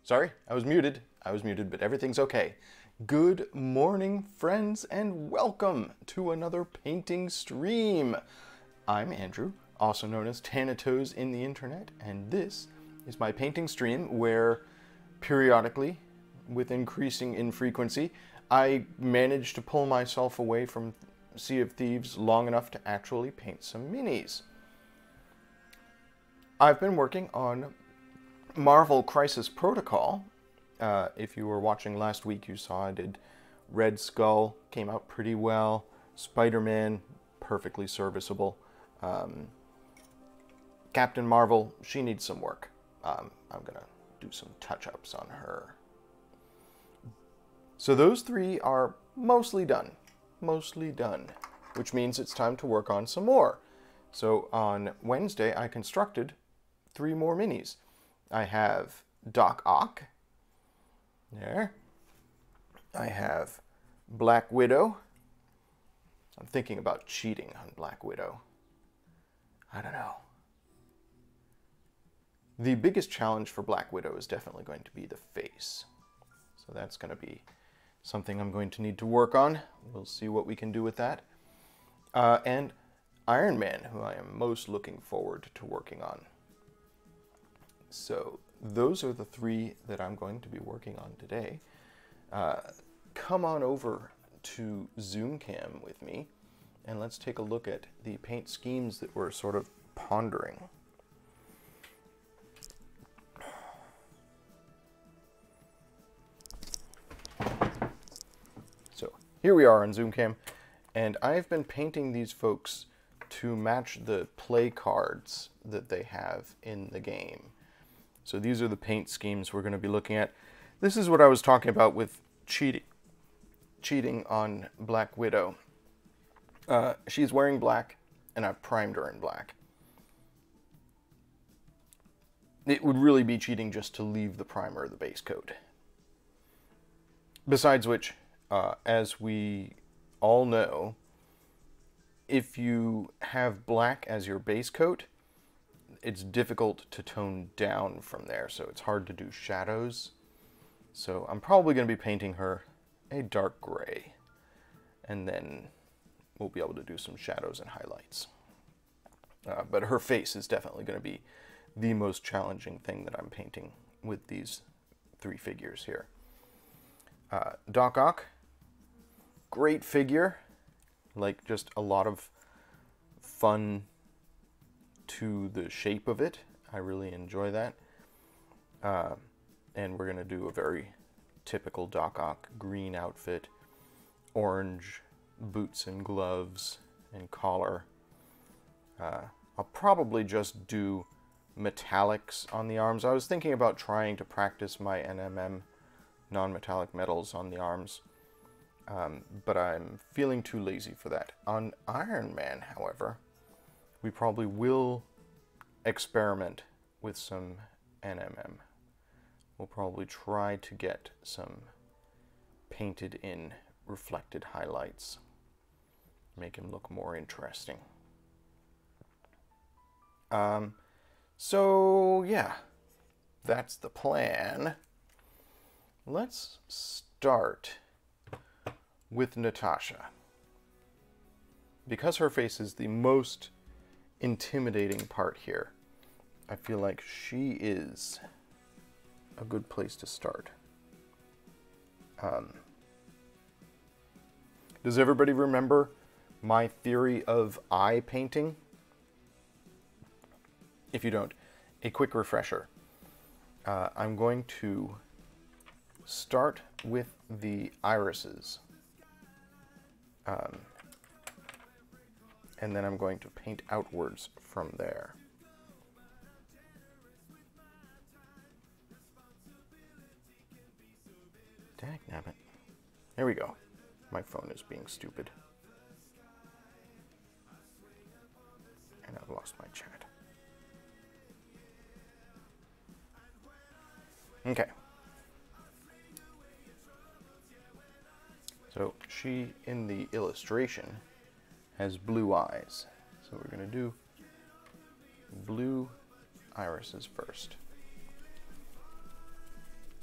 Sorry, I was muted, but everything's okay. Good morning, friends, and welcome to another painting stream. I'm Andrew, also known as Thanatos in the internet, and this is my painting stream where periodically, with increasing infrequency, I manage to pull myself away from Sea of Thieves long enough to actually paint some minis. I've been working on Marvel Crisis Protocol. If you were watching last week, you saw I did Red Skull, came out pretty well. Spider-Man, perfectly serviceable. Captain Marvel, she needs some work. I'm gonna do some touch-ups on her. So those three are mostly done, which means it's time to work on some more. So on Wednesday, I constructed 3 more minis. I have Doc Ock, there. I have Black Widow. I'm thinking about cheating on Black Widow. I don't know. The biggest challenge for Black Widow is definitely going to be the face. So that's going to be something I'm going to need to work on. We'll see what we can do with that. And Iron Man, who I am most looking forward to working on. So those are the 3 that I'm going to be working on today. Come on over to ZoomCam with me, and let's take a look at the paint schemes that we're sort of pondering. So here we are on ZoomCam, and I've been painting these folks to match the play cards that they have in the game. So these are the paint schemes we're going to be looking at. This is what I was talking about with cheating on Black Widow. She's wearing black, and I've primed her in black. It would really be cheating just to leave the primer of the base coat. Besides which, as we all know, if you have black as your base coat, it's difficult to tone down from there, so it's hard to do shadows. So I'm probably going to be painting her a dark gray, and then we'll be able to do some shadows and highlights. But her face is definitely going to be the most challenging thing that I'm painting with these 3 figures here. Doc Ock, great figure, like just a lot of fun to the shape of it. I really enjoy that. And we're going to do a very typical Doc Ock green outfit, orange boots and gloves and collar. I'll probably just do metallics on the arms. I was thinking about trying to practice my NMM non-metallic metals on the arms, but I'm feeling too lazy for that. On Iron Man, however, we probably will experiment with some NMM. We'll probably try to get some painted in reflected highlights. Make him look more interesting. So yeah, that's the plan. Let's start with Natasha. Because her face is the most intimidating part here, I feel like she is a good place to start. Does everybody remember my theory of eye painting? If you don't, a quick refresher. I'm going to start with the irises. And then I'm going to paint outwards from there. Dagnabbit. There we go. My phone is being stupid. And I've lost my chat. Okay. So she, in the illustration, has blue eyes. So we're going to do blue irises first.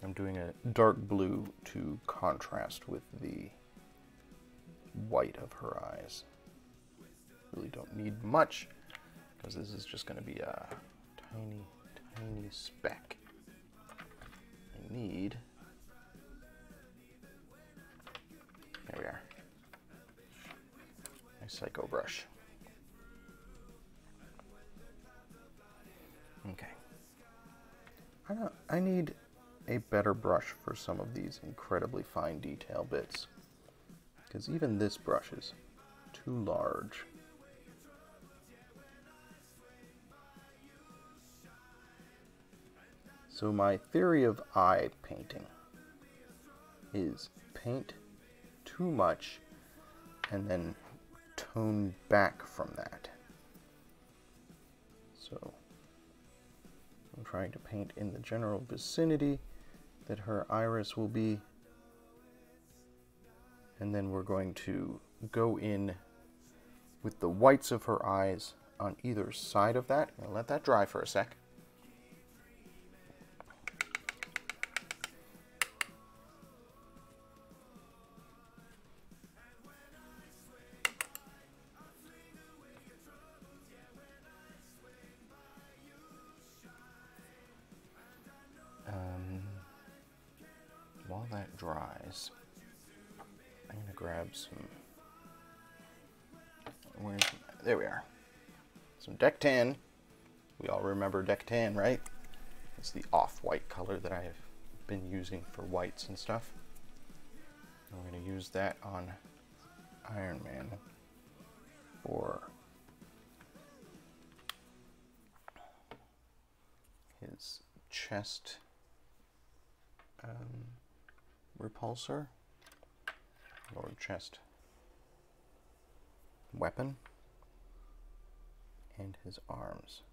I'm doing a dark blue to contrast with the white of her eyes. Really don't need much, because this is just going to be a tiny, tiny speck. I need... There we are. My Psycho brush. Okay. I need a better brush for some of these incredibly fine detail bits, because even this brush is too large. So my theory of eye painting is paint too much and then tone back from that. So I'm trying to paint in the general vicinity that her iris will be, and then we're going to go in with the whites of her eyes on either side of that. I'm going to let that dry for a sec. While that dries, I'm going to grab some, there we are, some Deck Tan. We all remember Deck Tan, right? It's the off-white color that I have been using for whites and stuff. And we're going to use that on Iron Man for his chest repulsor, or chest weapon, and his arms.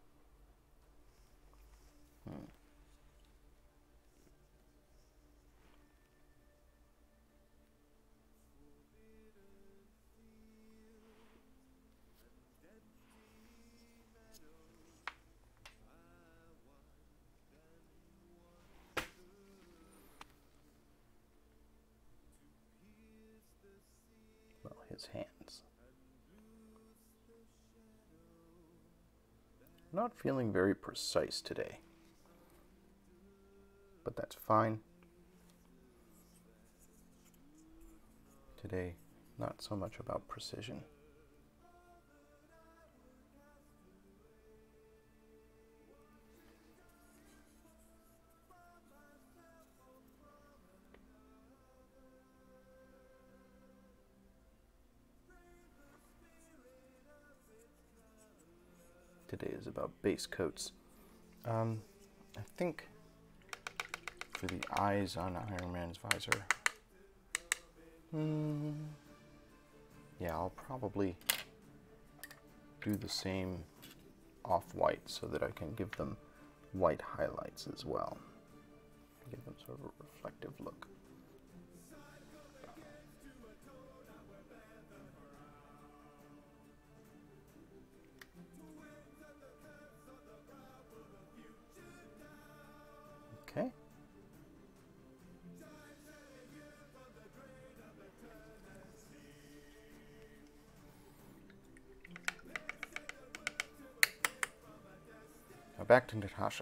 Well, his hands. Not feeling very precise today, but that's fine. Today, not so much about precision. Today is about base coats. I think for the eyes on Iron Man's visor, yeah, I'll probably do the same off-white so that I can give them white highlights as well. Give them sort of a reflective look. Okay. Now back to Natasha.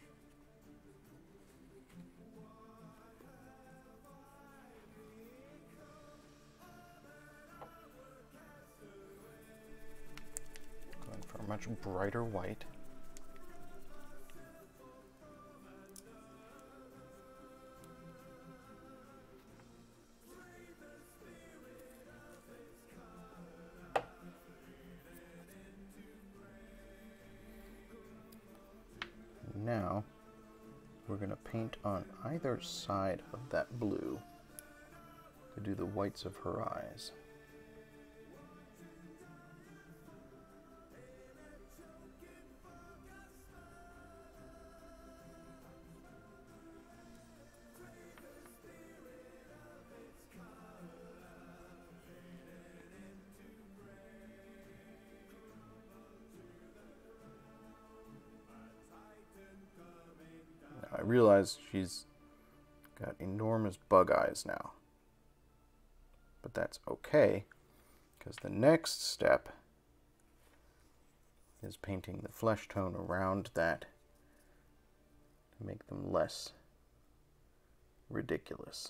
Going for a much brighter white. Now we're going to paint on either side of that blue to do the whites of her eyes. I realize she's Got enormous bug eyes now. But that's okay, because the next step is painting the flesh tone around that to make them less ridiculous.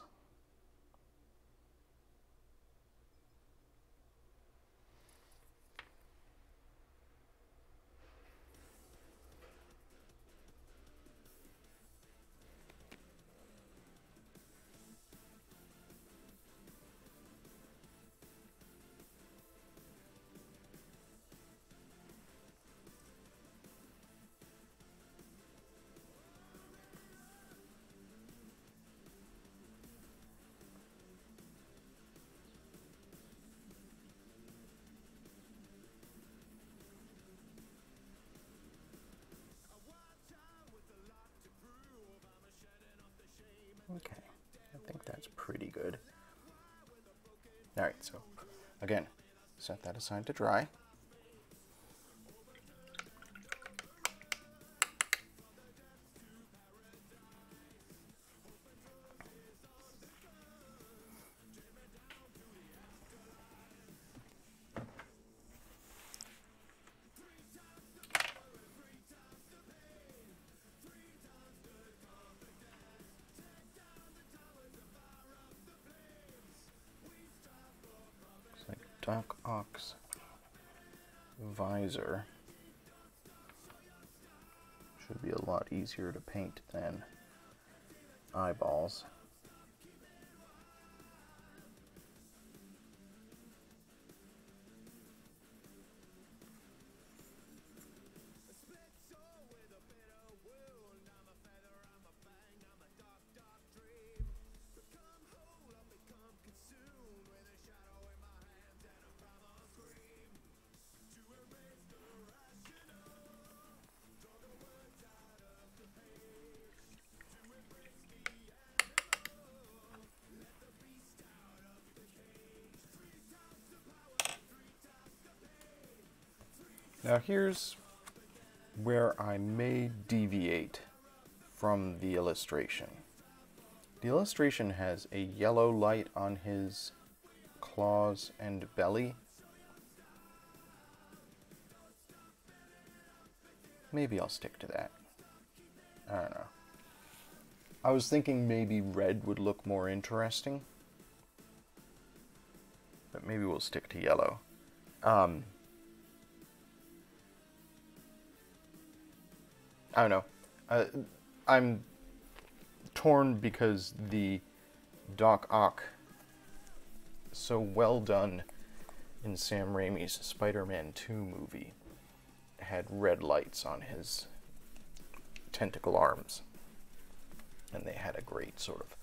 Okay, I think that's pretty good. Alright, so again, set that aside to dry. Doc Ock's visor should be a lot easier to paint than eyeballs. Now here's where I may deviate from the illustration. The illustration has a yellow light on his claws and belly. Maybe I'll stick to that. I don't know. I was thinking maybe red would look more interesting, but maybe we'll stick to yellow. I don't know. I'm torn because the Doc Ock, so well done in Sam Raimi's Spider-Man 2 movie, had red lights on his tentacle arms. And they had a great sort of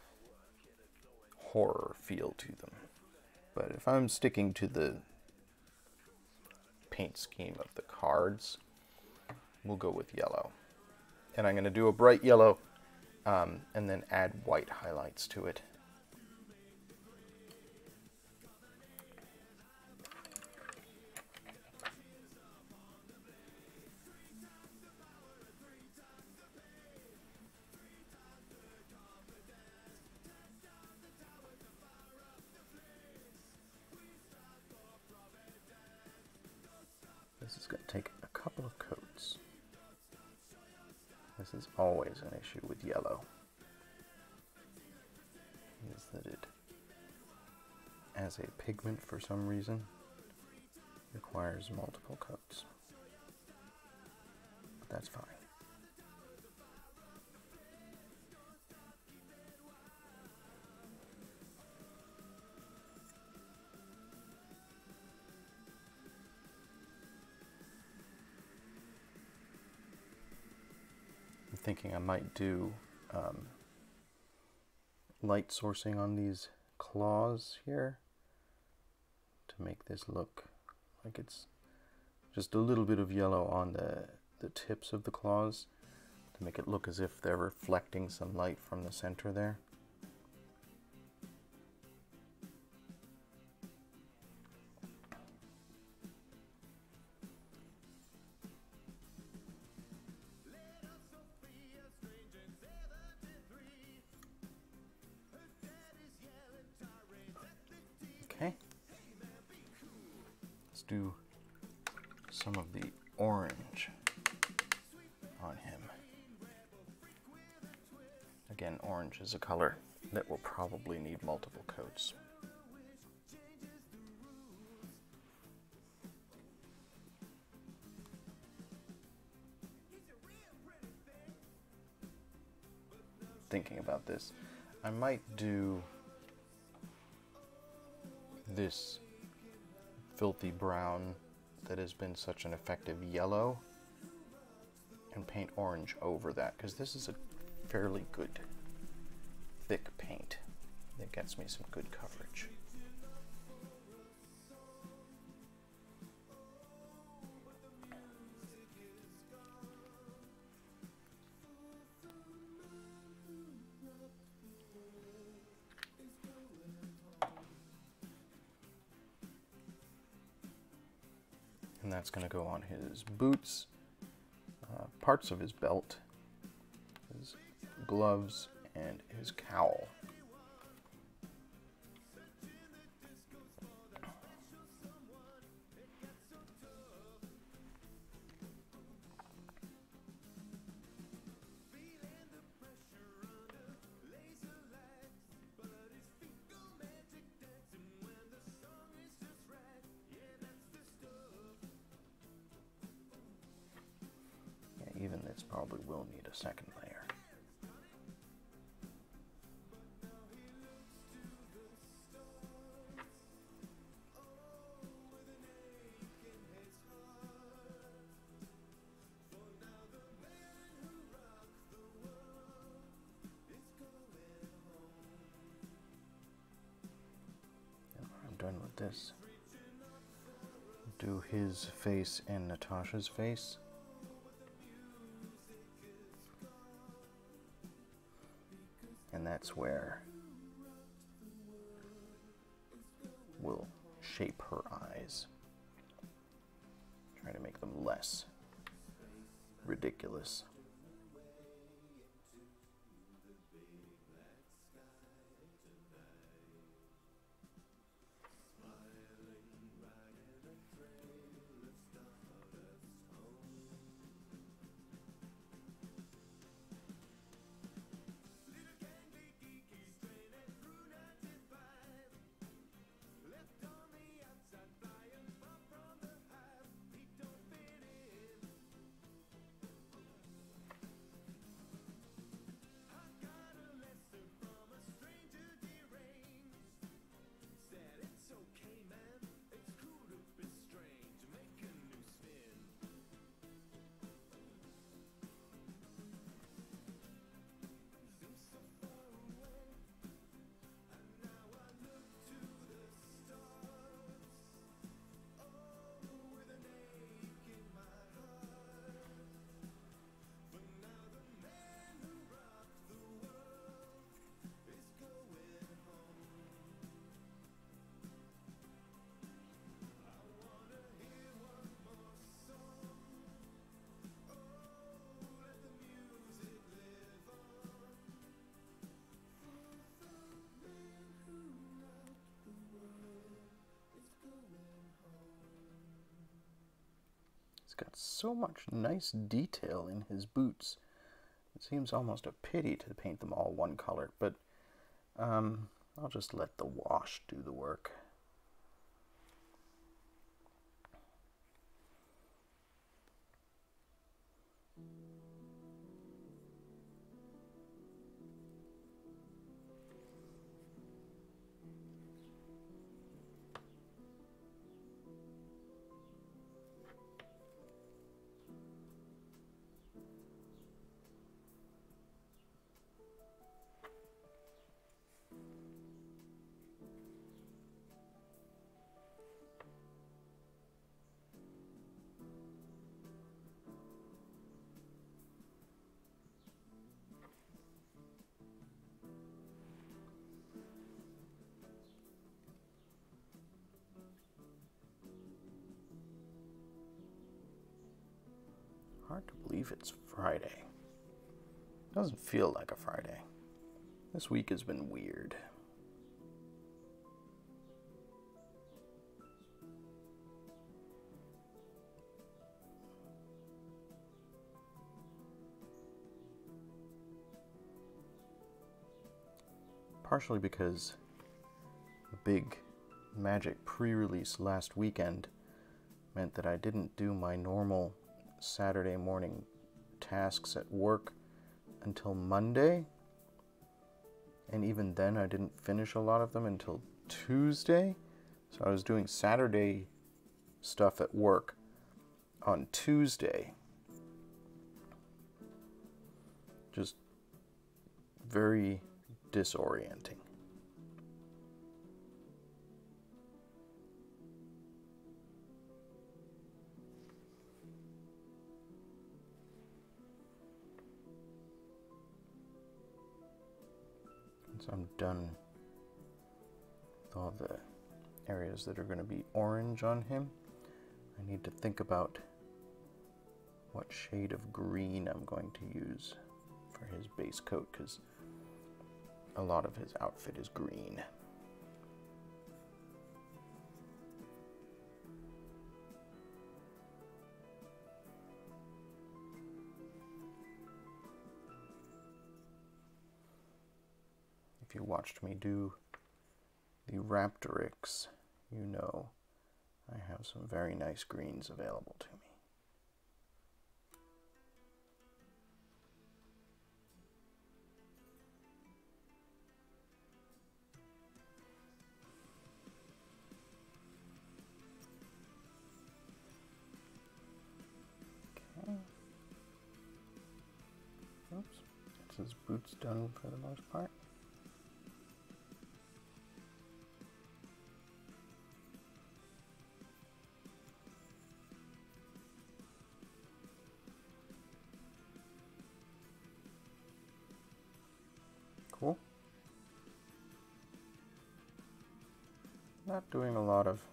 horror feel to them. But if I'm sticking to the paint scheme of the cards, we'll go with yellow. And I'm going to do a bright yellow and then add white highlights to it. This is going to take a couple of coats. This is always an issue with yellow, is that it, as a pigment for some reason, requires multiple coats. But that's fine. Thinking I might do light sourcing on these claws here to make this look like it's just a little bit of yellow on the tips of the claws to make it look as if they're reflecting some light from the center there. do some of the orange on him. Again, orange is a color that will probably need multiple coats. Thinking about this, I might do this filthy brown that has been such an effective yellow and paint orange over that, because this is a fairly good thick paint that gets me some good coverage. And that's going to go on his boots, parts of his belt, his gloves, and his cowl. Even this probably will need a second layer. And I'm done with this. Do his face and Natasha's face. And that's where we'll shape her eyes. Try to make them less ridiculous. Got so much nice detail in his boots. It seems almost a pity to paint them all one color, but I'll just let the wash do the work. Hard to believe it's Friday. Doesn't feel like a Friday. This week has been weird. partially because the big Magic pre-release last weekend meant that I didn't do my normal Saturday morning tasks at work until Monday, and even then I didn't finish a lot of them until Tuesday. So I was doing Saturday stuff at work on Tuesday. Just very disorienting. Once I'm done with all the areas that are going to be orange on him, I need to think about what shade of green I'm going to use for his base coat, because a lot of his outfit is green. If you watched me do the Raptorix, you know I have some very nice greens available to me. Okay. Oops, that's his boots done for the most part. Cool. Not doing a lot of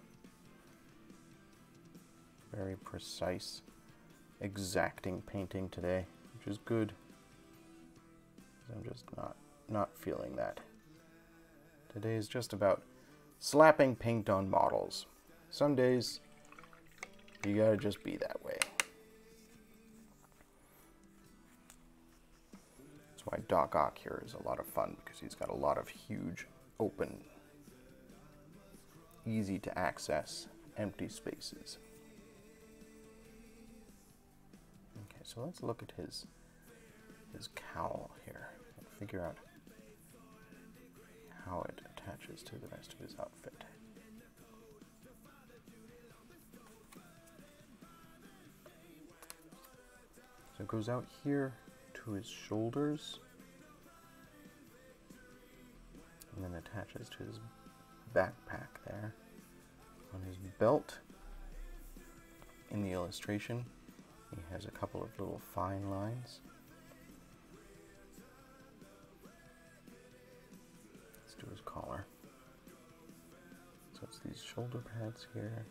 very precise, exacting painting today, which is good. I'm just not feeling that. Today is just about slapping paint on models. Some days you gotta just be that way. That's why Doc Ock here is a lot of fun, because he's got a lot of huge, open, easy to access, empty spaces. Okay, so let's look at his cowl here and figure out how it attaches to the rest of his outfit. So it goes out here to his shoulders and then attaches to his backpack there. On his belt, in the illustration, he has a couple of little fine lines. Let's do his collar. So it's these shoulder pads here.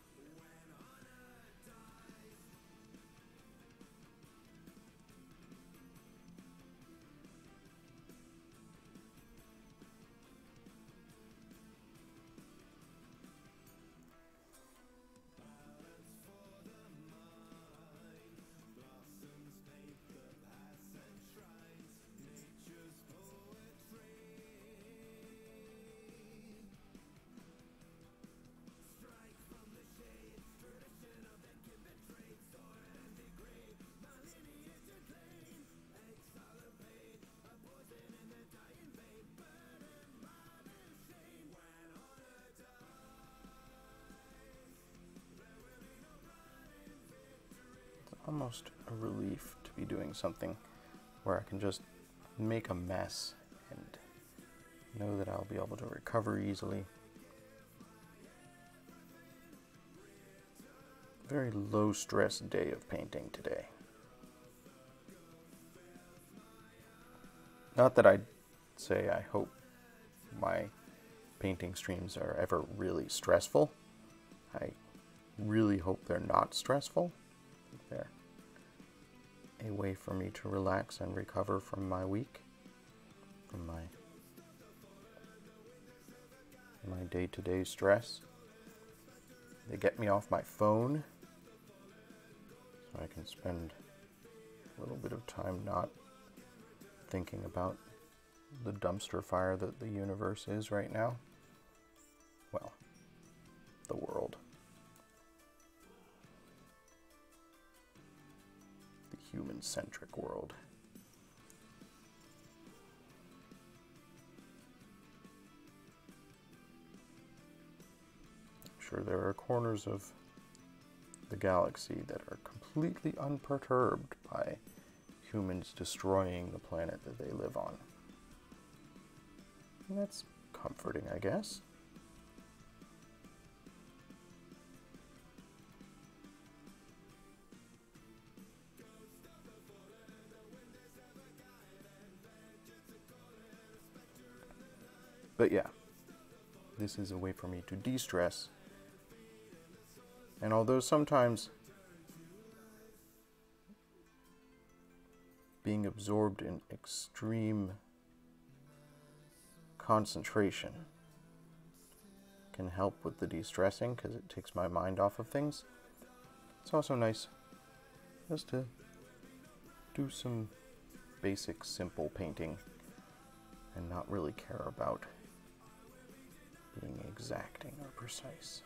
Almost a relief to be doing something where I can just make a mess and know that I'll be able to recover easily. Very low stress day of painting today. Not that I'd say I hope my painting streams are ever really stressful. I really hope they're not stressful. They're a way for me to relax and recover from my week, from my day-to-day stress. They get me off my phone, so I can spend a little bit of time not thinking about the dumpster fire that the universe is right now. Well, the world. The human-centric world. I'm sure there are corners of the galaxy that are completely unperturbed by humans destroying the planet that they live on. And that's comforting, I guess. But yeah, this is a way for me to de-stress. And although sometimes being absorbed in extreme concentration can help with the de-stressing because it takes my mind off of things, it's also nice just to do some basic, simple painting and not really care about being exacting or precise.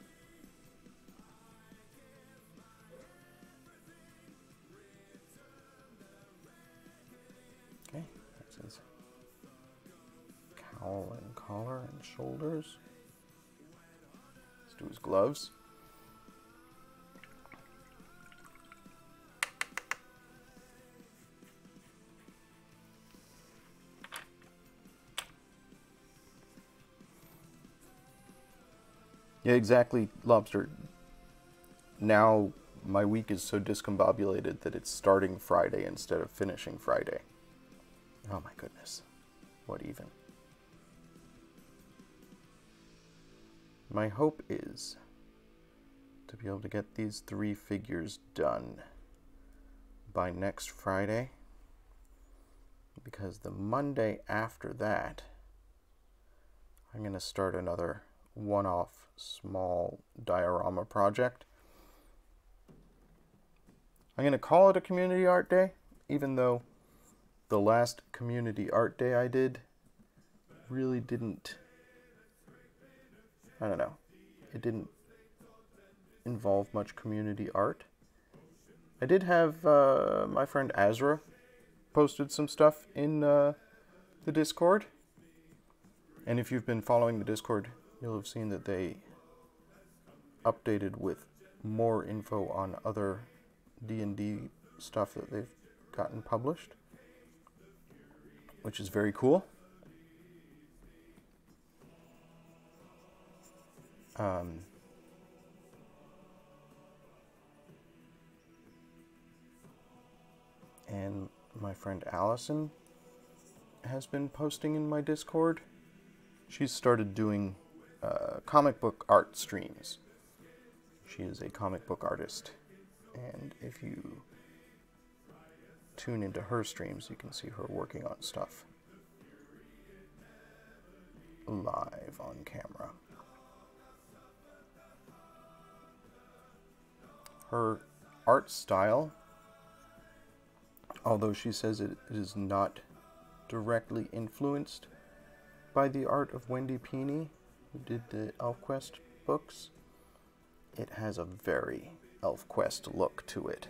Okay, that's his cowl and collar and shoulders. Let's do his gloves. Yeah, exactly, Lobster. Now my week is so discombobulated that it's starting Friday instead of finishing Friday. Oh my goodness. What even? My hope is to be able to get these 3 figures done by next Friday, because the Monday after that, I'm going to start another one-off small diorama project. I'm going to call it a community art day, even though the last community art day I did really didn't, I don't know, it didn't involve much community art. I did have my friend Azra posted some stuff in the Discord, and if you've been following the Discord, you'll have seen that they updated with more info on other D&D stuff that they've gotten published, which is very cool. And my friend Allison has been posting in my Discord. She's started doing comic book art streams. She is a comic book artist, and if you tune into her streams, you can see her working on stuff live on camera. Her art style, although she says it is not directly influenced by the art of Wendy Pini, who did the ElfQuest books, it has a very ElfQuest look to it.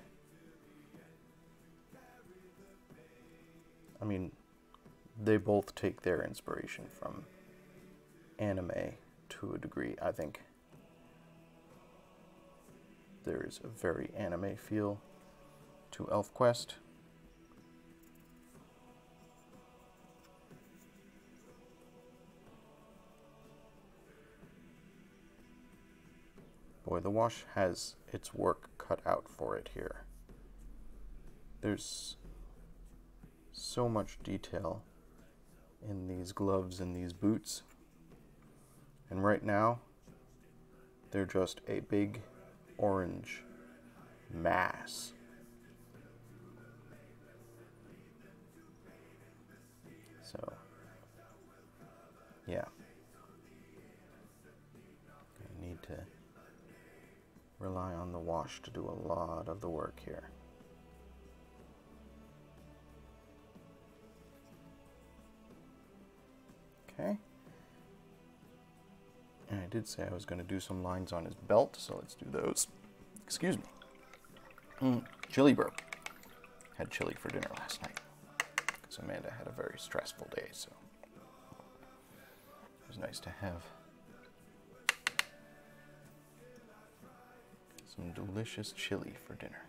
I mean, they both take their inspiration from anime to a degree. I think there is a very anime feel to ElfQuest. Boy, the wash has its work cut out for it here. There's so much detail in these gloves and these boots. And right now, they're just a big orange mass. So, yeah. I need to rely on the wash to do a lot of the work here. Okay. And I did say I was going to do some lines on his belt, so let's do those. Excuse me. Chili burp. Had chili for dinner last night because Amanda had a very stressful day, so it was nice to have some delicious chili for dinner.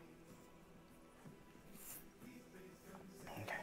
Okay.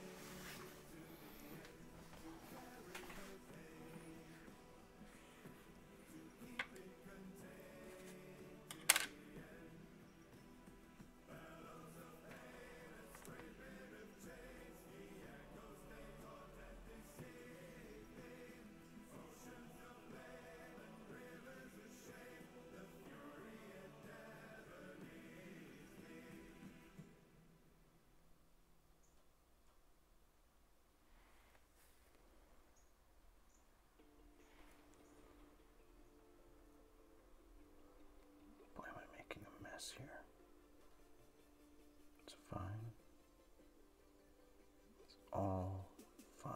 Boy, am I making a mess here. It's fine. It's all fine.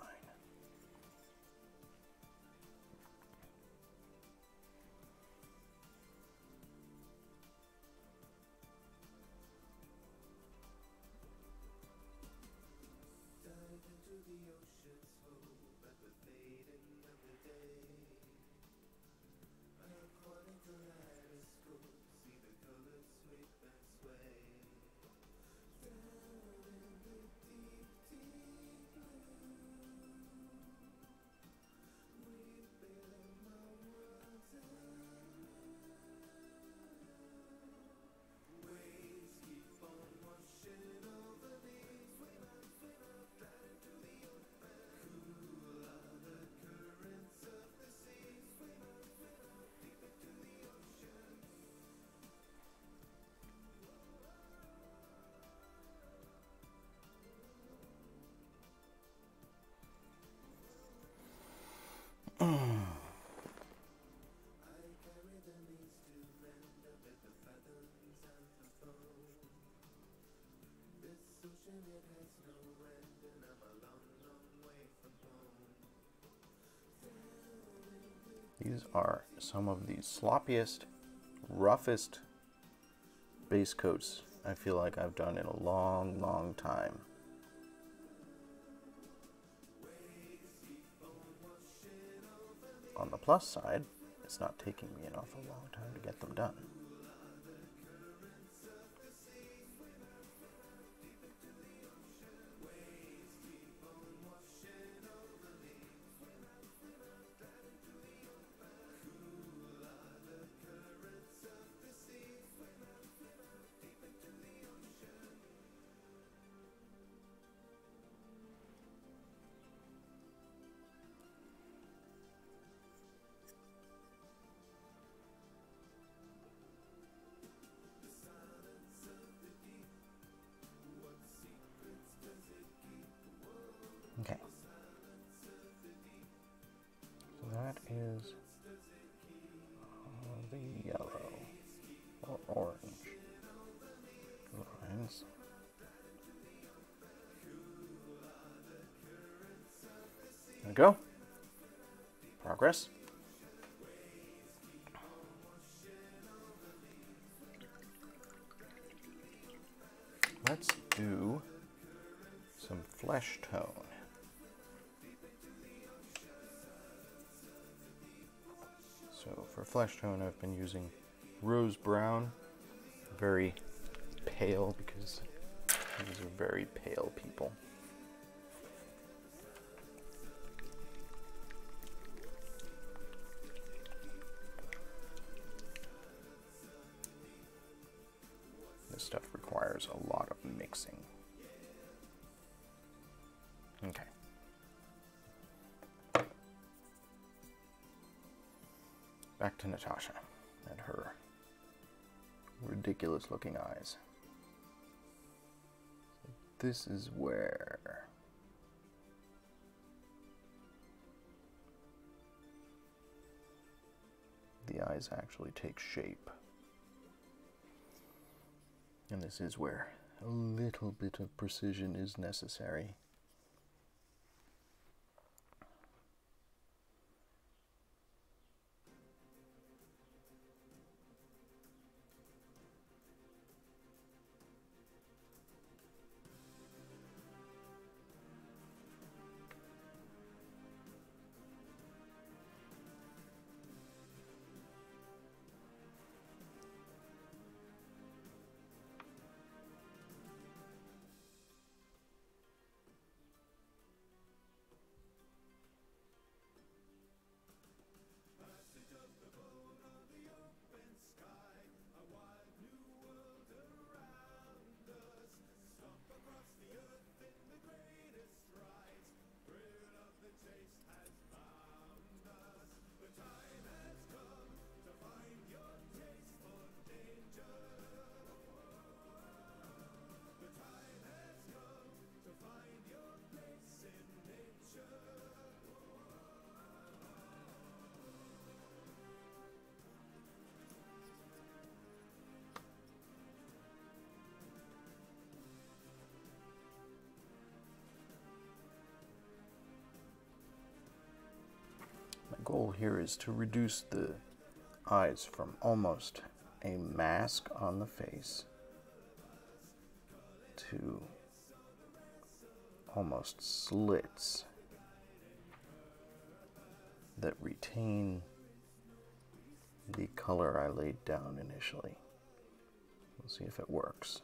These are some of the sloppiest, roughest base coats I feel like I've done in a long, long time. On the plus side, it's not taking me an awful long time to get them done. Okay. So that is the yellow or orange lines. There we go. Progress. Let's do some flesh tone. So for flesh tone, I've been using rose brown, very pale because these are very pale people. This stuff requires a lot of mixing. Okay. Back to Natasha and her ridiculous looking eyes. This is where the eyes actually take shape. And this is where a little bit of precision is necessary. goal here is to reduce the eyes from almost a mask on the face to almost slits that retain the color I laid down initially. We'll see if it works.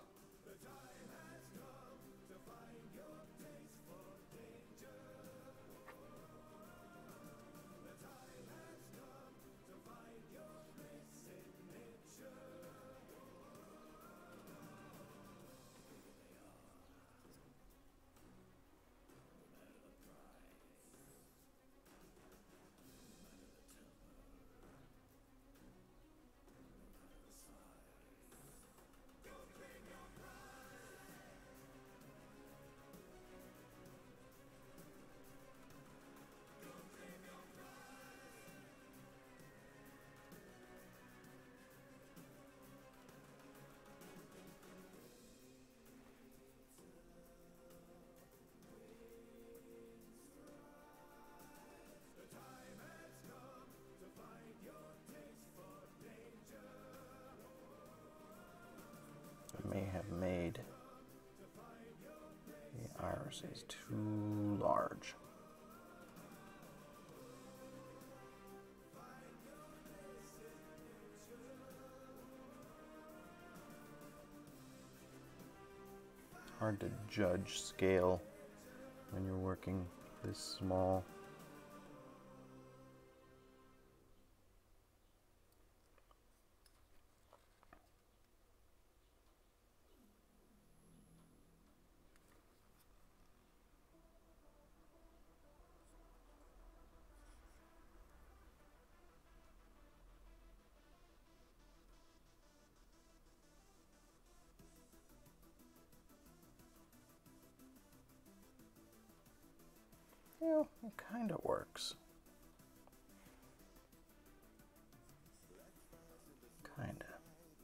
May have made the irises too large. Hard to judge scale when you're working this small. Well, it kind of works. Kind of.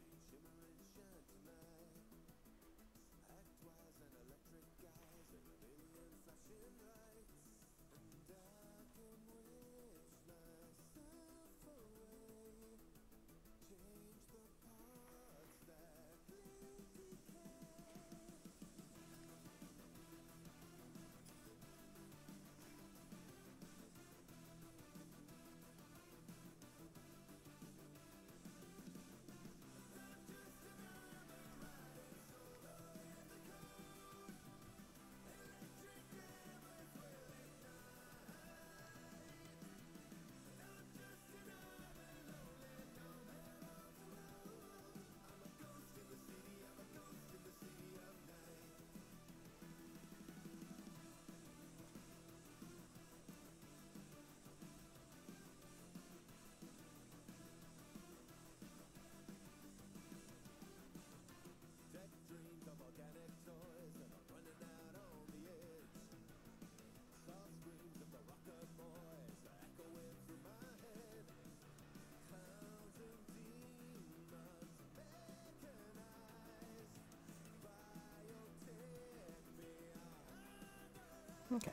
Okay.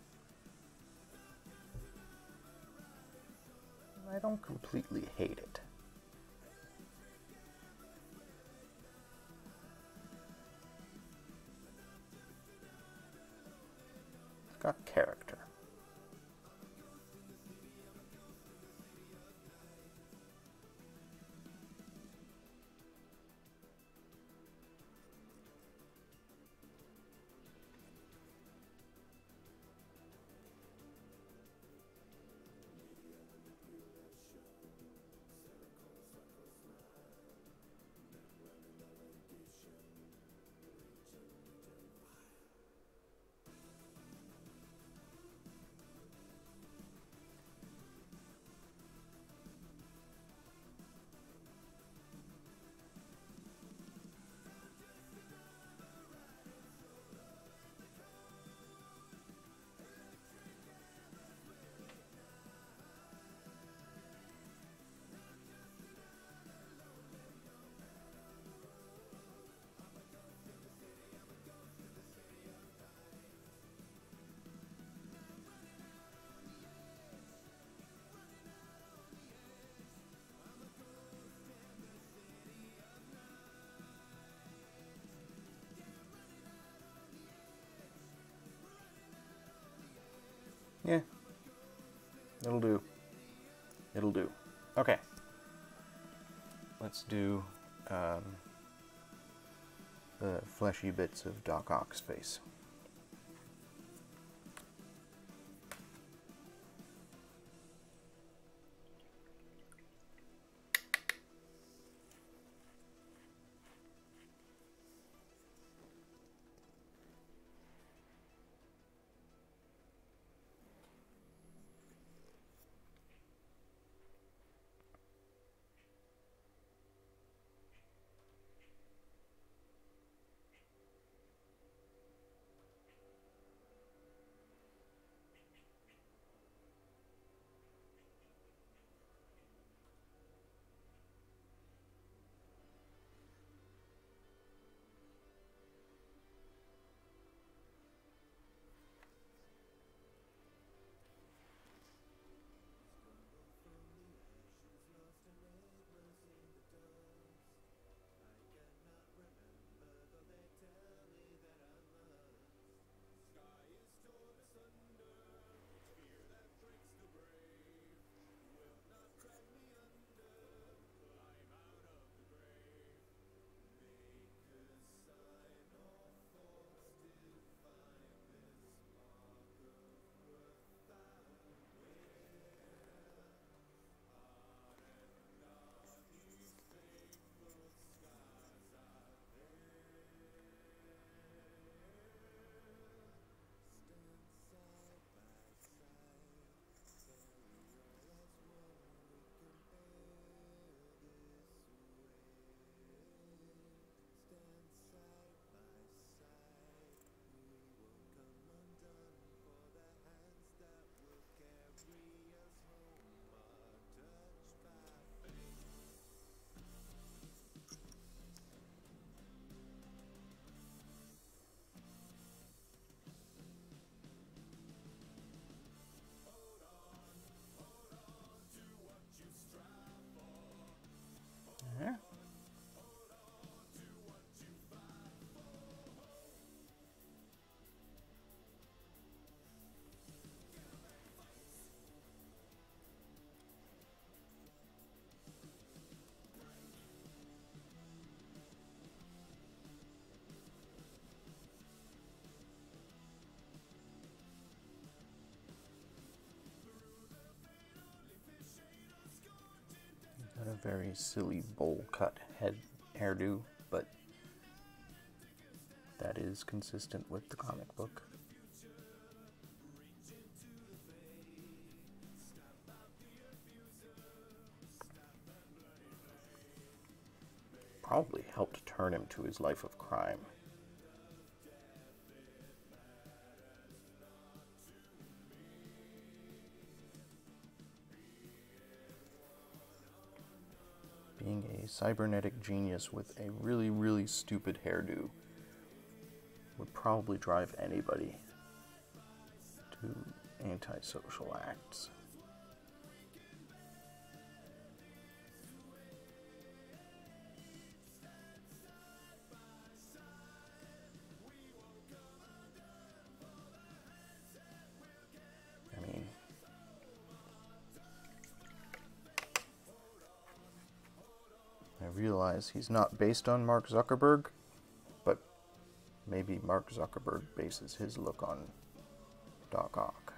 I don't completely hate it. It's got character. Yeah, it'll do. It'll do. Okay. Let's do the fleshy bits of Doc Ock's face. Yeah. Got a very silly bowl cut hairdo, but that is consistent with the comic book. Probably helped turn him to his life of crime. Being a cybernetic genius with a really, really stupid hairdo would probably drive anybody to antisocial acts. I mean, I realize he's not based on Mark Zuckerberg, but maybe Mark Zuckerberg bases his look on Doc Ock.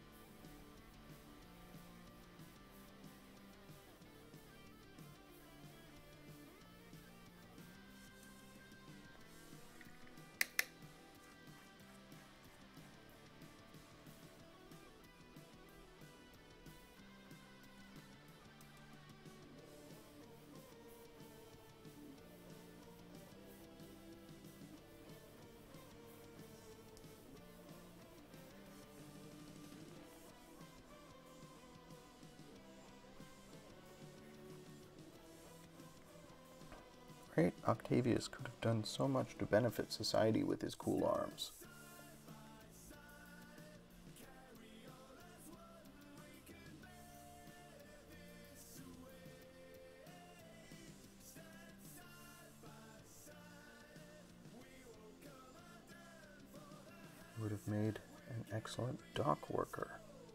Great, Octavius could have done so much to benefit society with his cool arms. Would have made an excellent dock worker.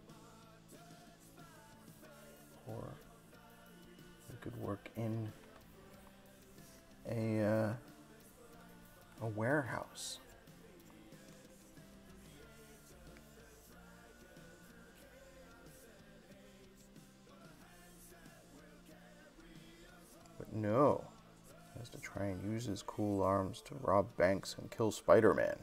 could work in a warehouse. But no, he has to try and use his cool arms to rob banks and kill Spider-Man.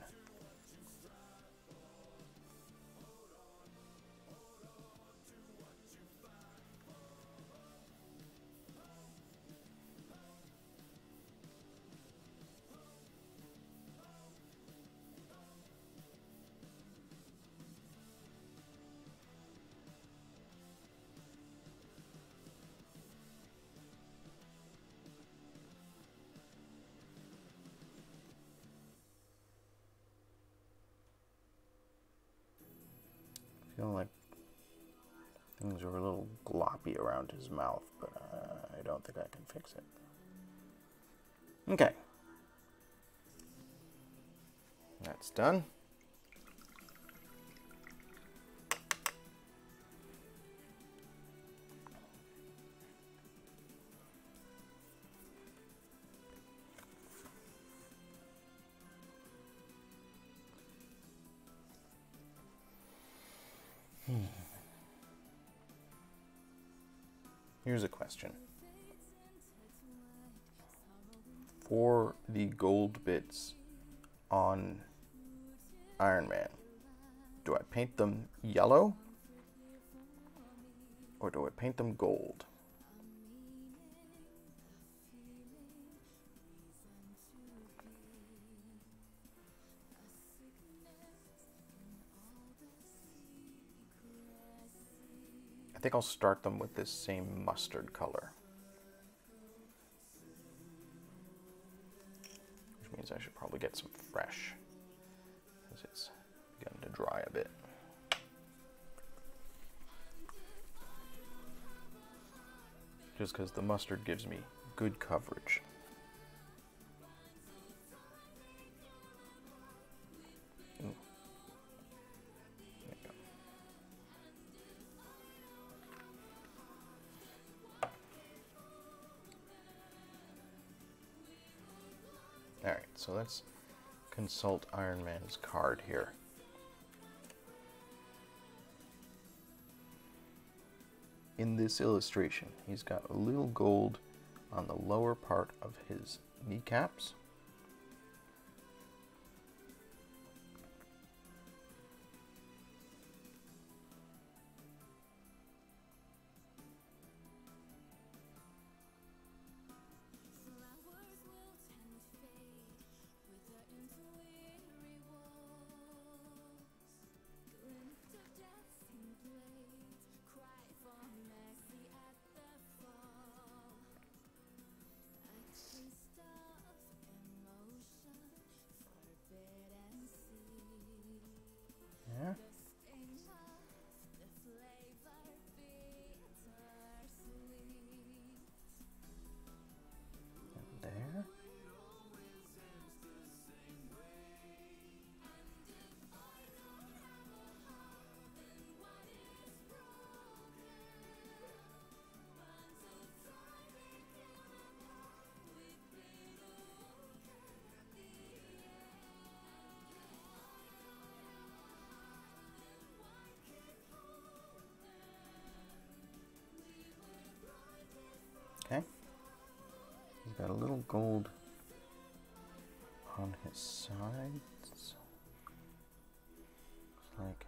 I feel like things are a little gloppy around his mouth, but I don't think I can fix it. Okay. That's done. Here's a question. For the gold bits on Iron Man, do I paint them yellow or do I paint them gold? I think I'll start them with this same mustard color. Which means I should probably get some fresh, because it's begun to dry a bit. Just because the mustard gives me good coverage. Ooh. There you go. Alright, so let's consult Iron Man's card here. In this illustration, he's got a little gold on the lower part of his kneecaps. Yeah. And there. Okay. He's got a little gold on his sides. Looks like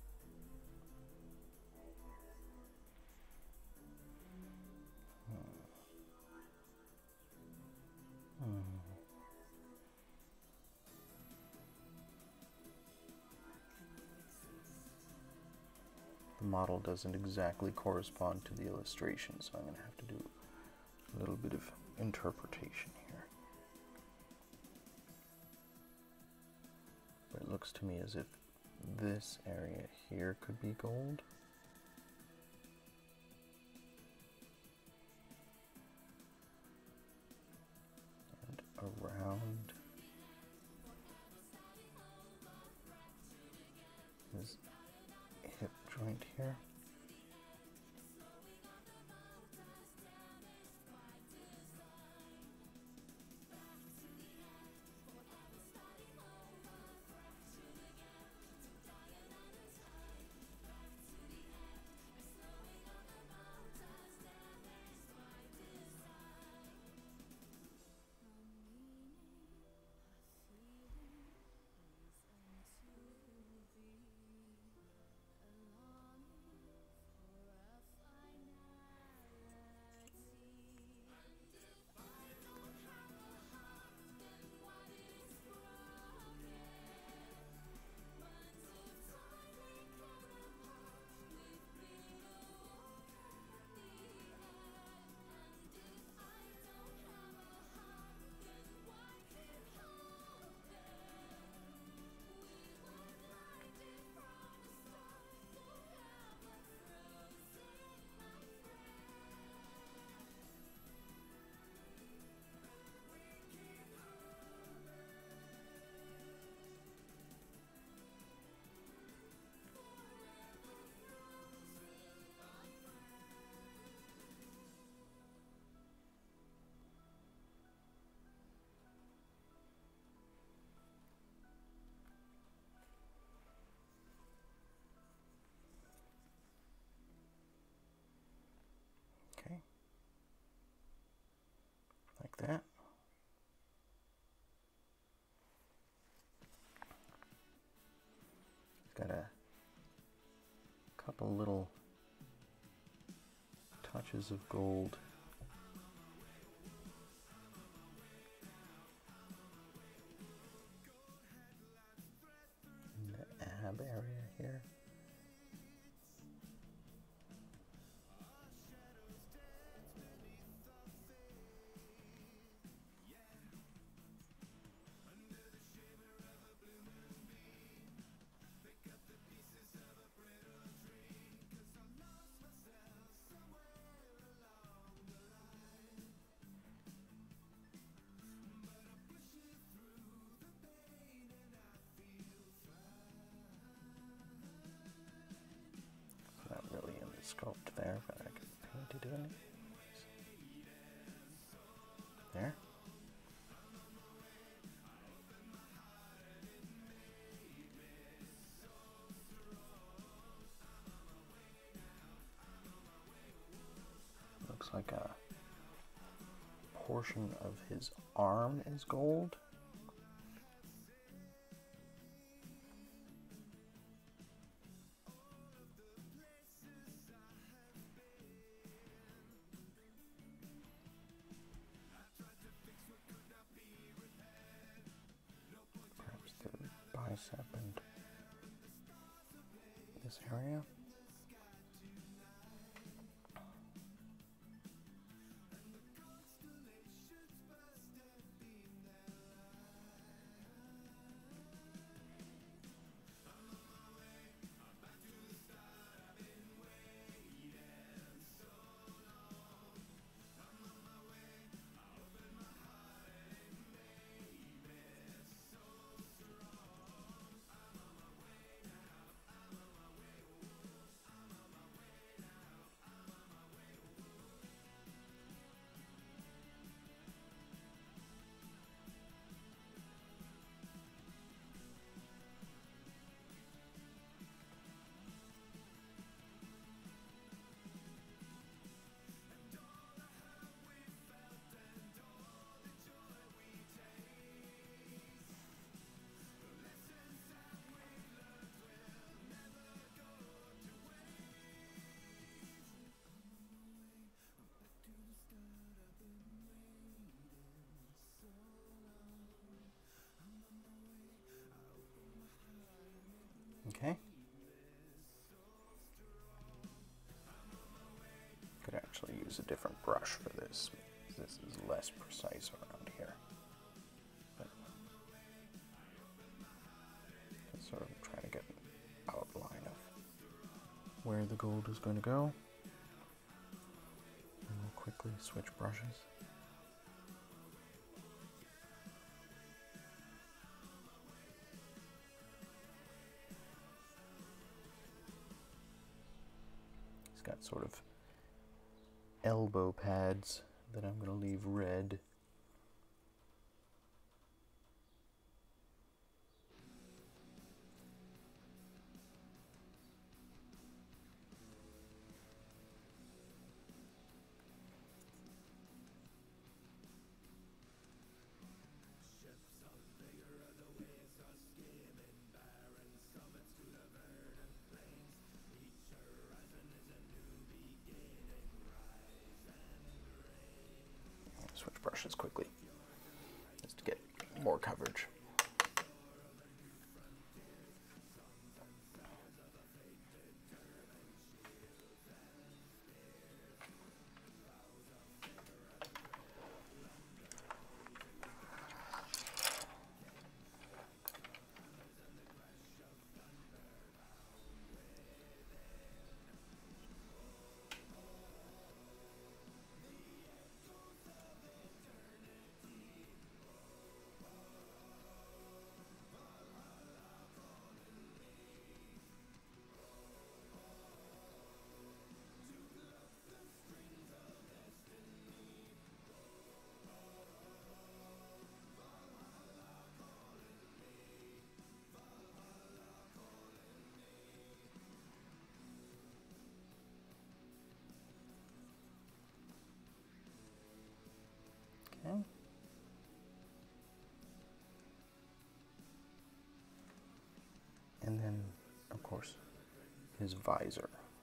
the model doesn't exactly correspond to the illustration, so I'm going to have to do a little bit of interpretation here. But it looks to me as if this area here could be gold. And around his hip joint here. couple little touches of gold. In the ab area here. Not really in the sculpt there, but I can paint it in. There. Looks like a portion of his arm is gold. Perhaps the bicep and this area. Okay. Could actually use a different brush for this. This is less precise around here. But let's sort of try to get an outline of where the gold is going to go. And we'll quickly switch brushes. Got sort of elbow pads that I'm going to leave red. Switch brushes quickly just to get more coverage. Okay. And then, of course, his visor.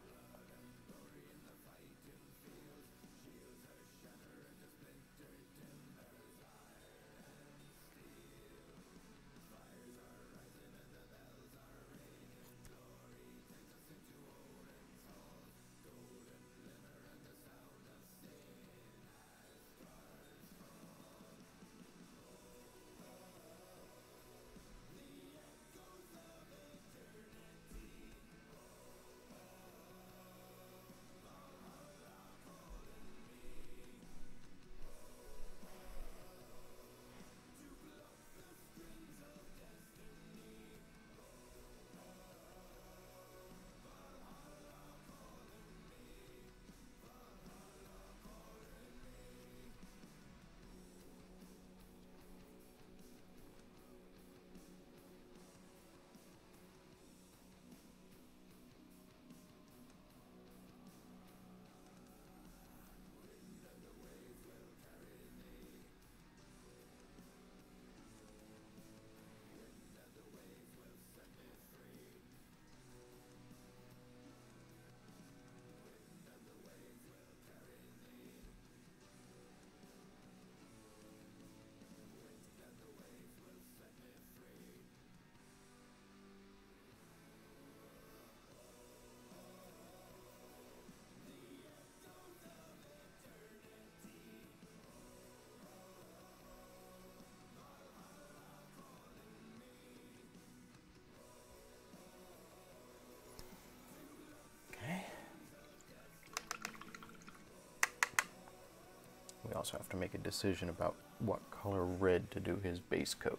also have to make a decision about what color red to do his base coat.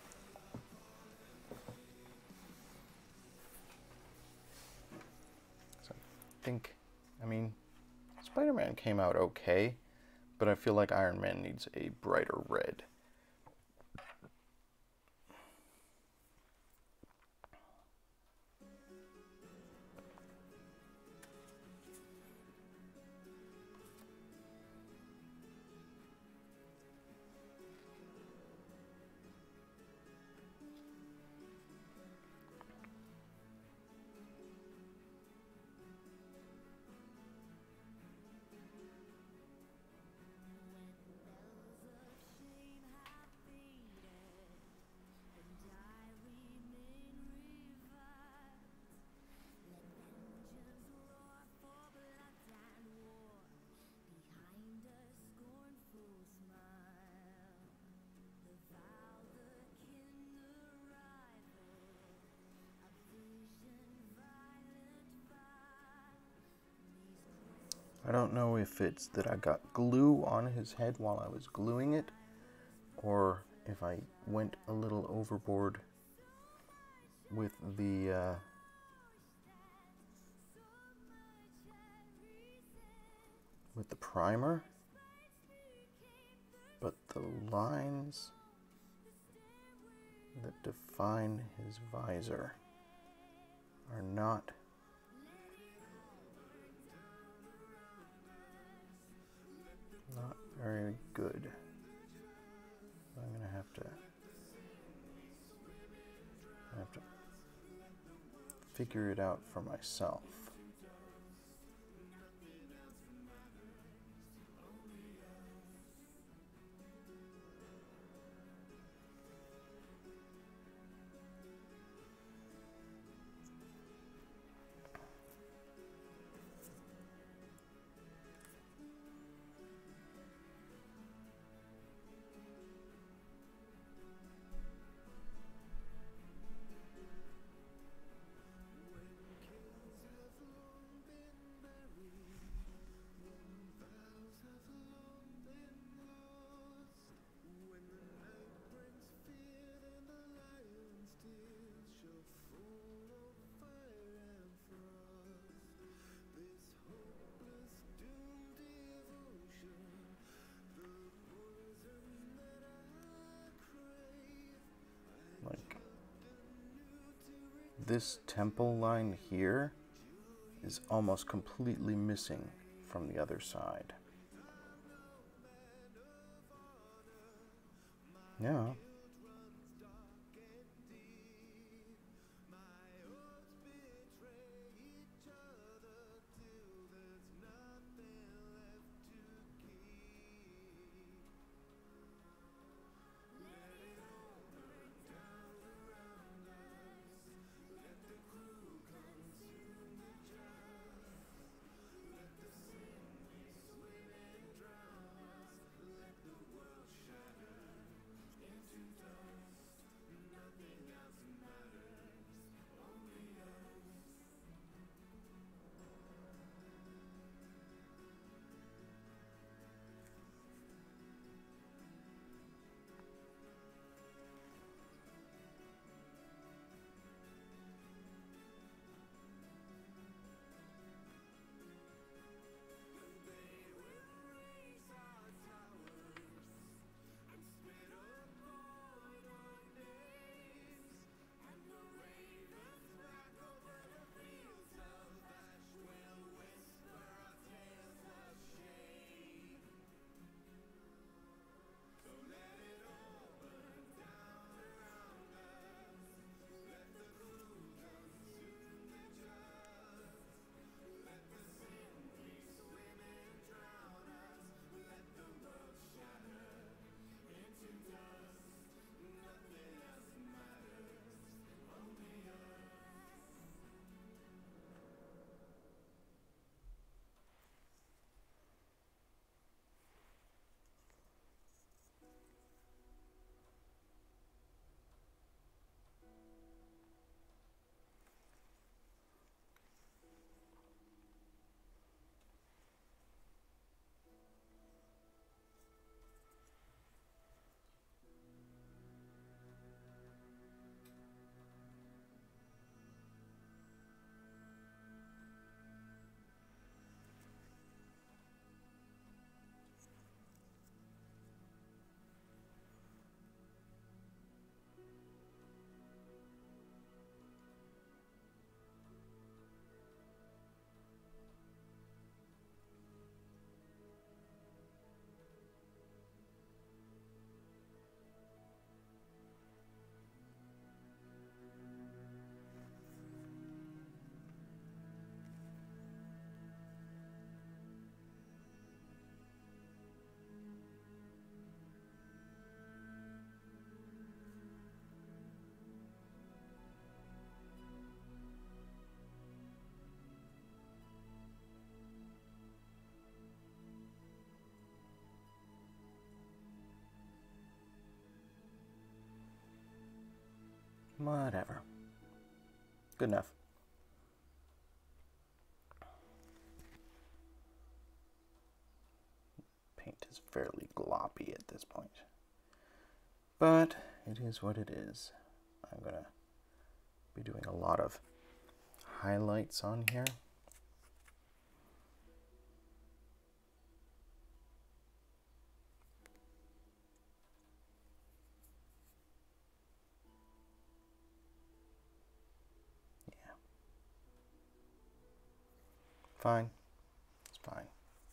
So I think, I mean, Spider-Man came out okay, but I feel like Iron Man needs a brighter red. I don't know if it's that I got glue on his head while I was gluing it, or if I went a little overboard with the primer, but the lines that define his visor are not very good. I'm gonna have to figure it out for myself. Like, this temple line here is almost completely missing from the other side. Yeah. Whatever. Good enough. Paint is fairly gloppy at this point. But it is what it is. I'm going to be doing a lot of highlights on here. Yeah. Fine. It's fine.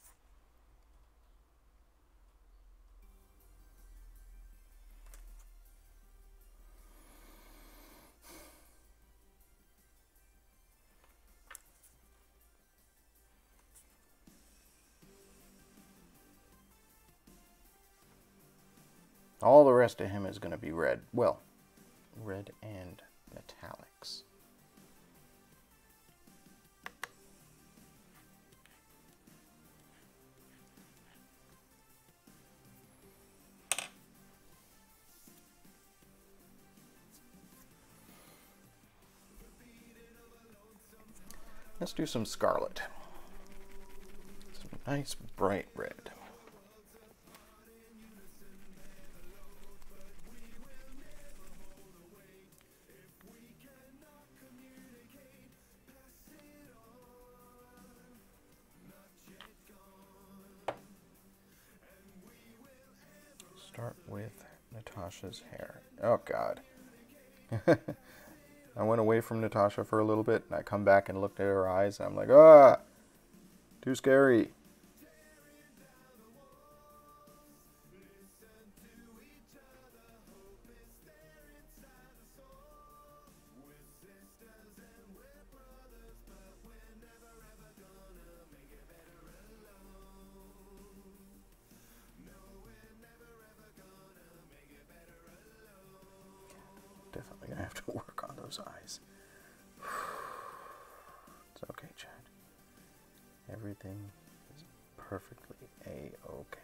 All the rest of him is going to be red. Well, red and metallics. Let's do some scarlet. Some nice bright red. Start with Natasha's hair. Oh God. I went away from Natasha for a little bit, and I come back and looked at her eyes, and I'm like, ah, too scary. Definitely gonna have to work on those eyes. It's okay, Chad. Everything is perfectly a-okay.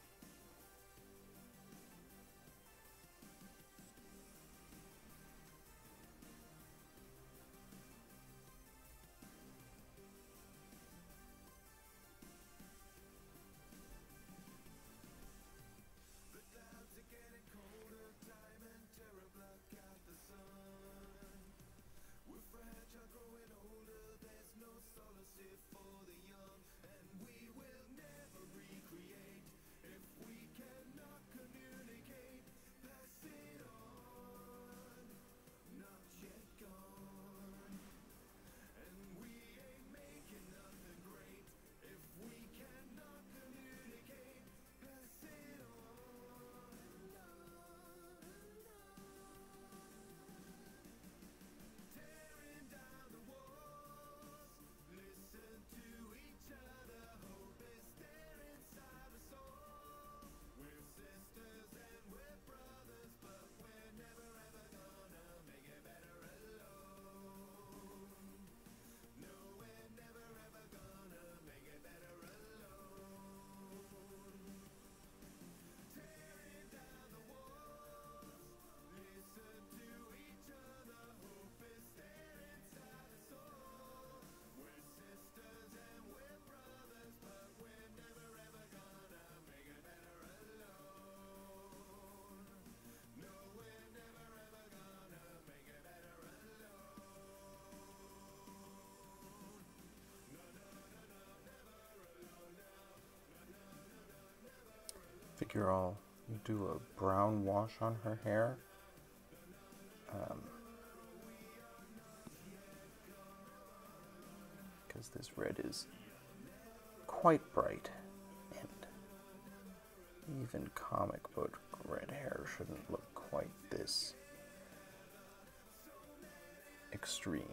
Figure I'll do a brown wash on her hair. Because this red is quite bright, and even comic book red hair shouldn't look quite this extreme.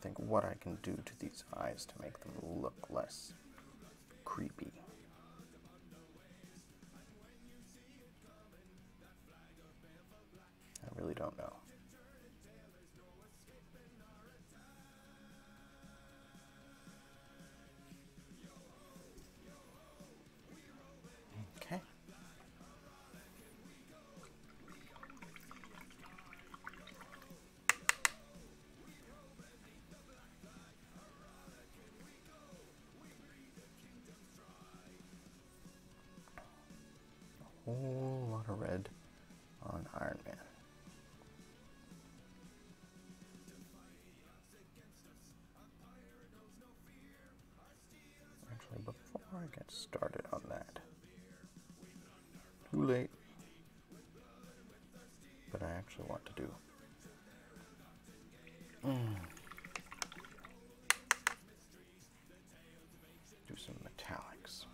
think what I can do to these eyes to make them look less creepy. I really don't know. Okay. A whole lot of red on Iron Man. Actually, before I get started on that, too late, but I actually want to do some metallics.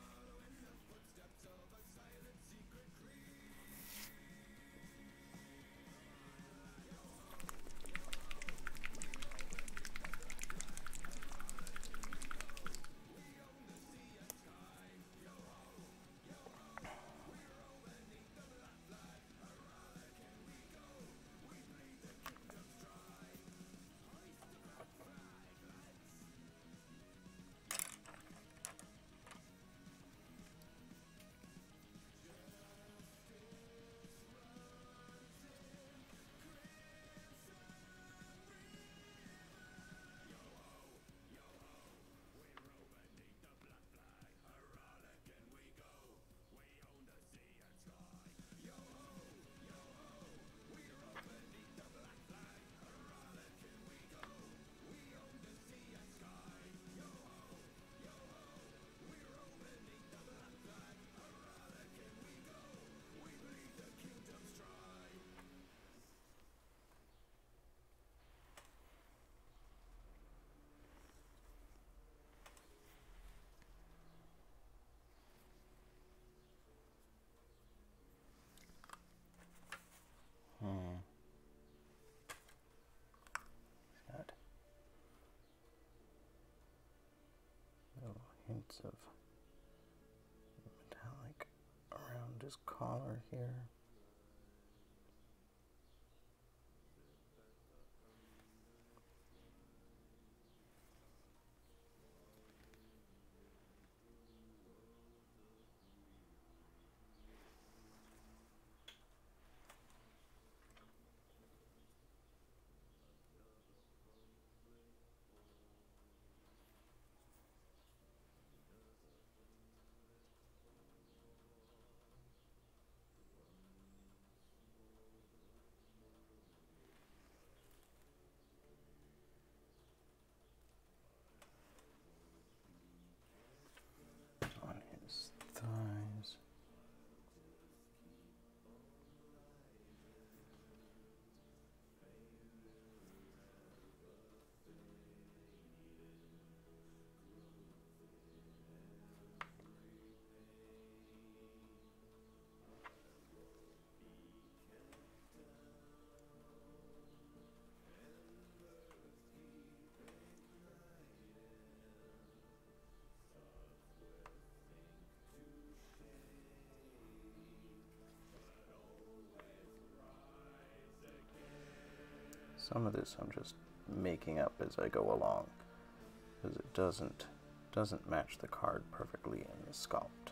Got little hints of metallic around his collar here. On his thighs. Some of this I'm just making up as I go along, because it doesn't match the card perfectly in the sculpt.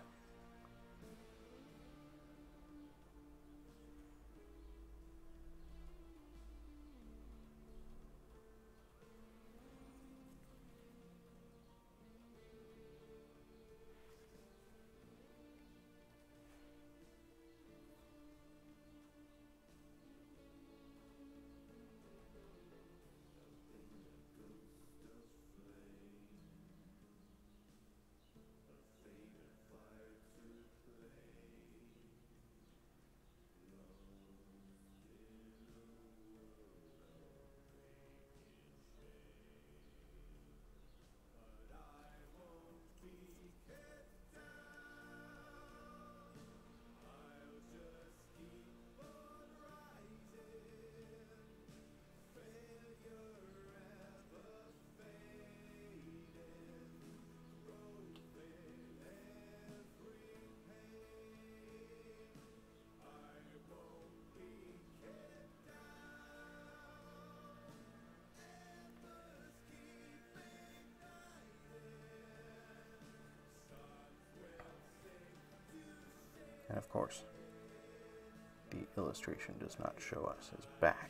And of course, the illustration does not show us his back.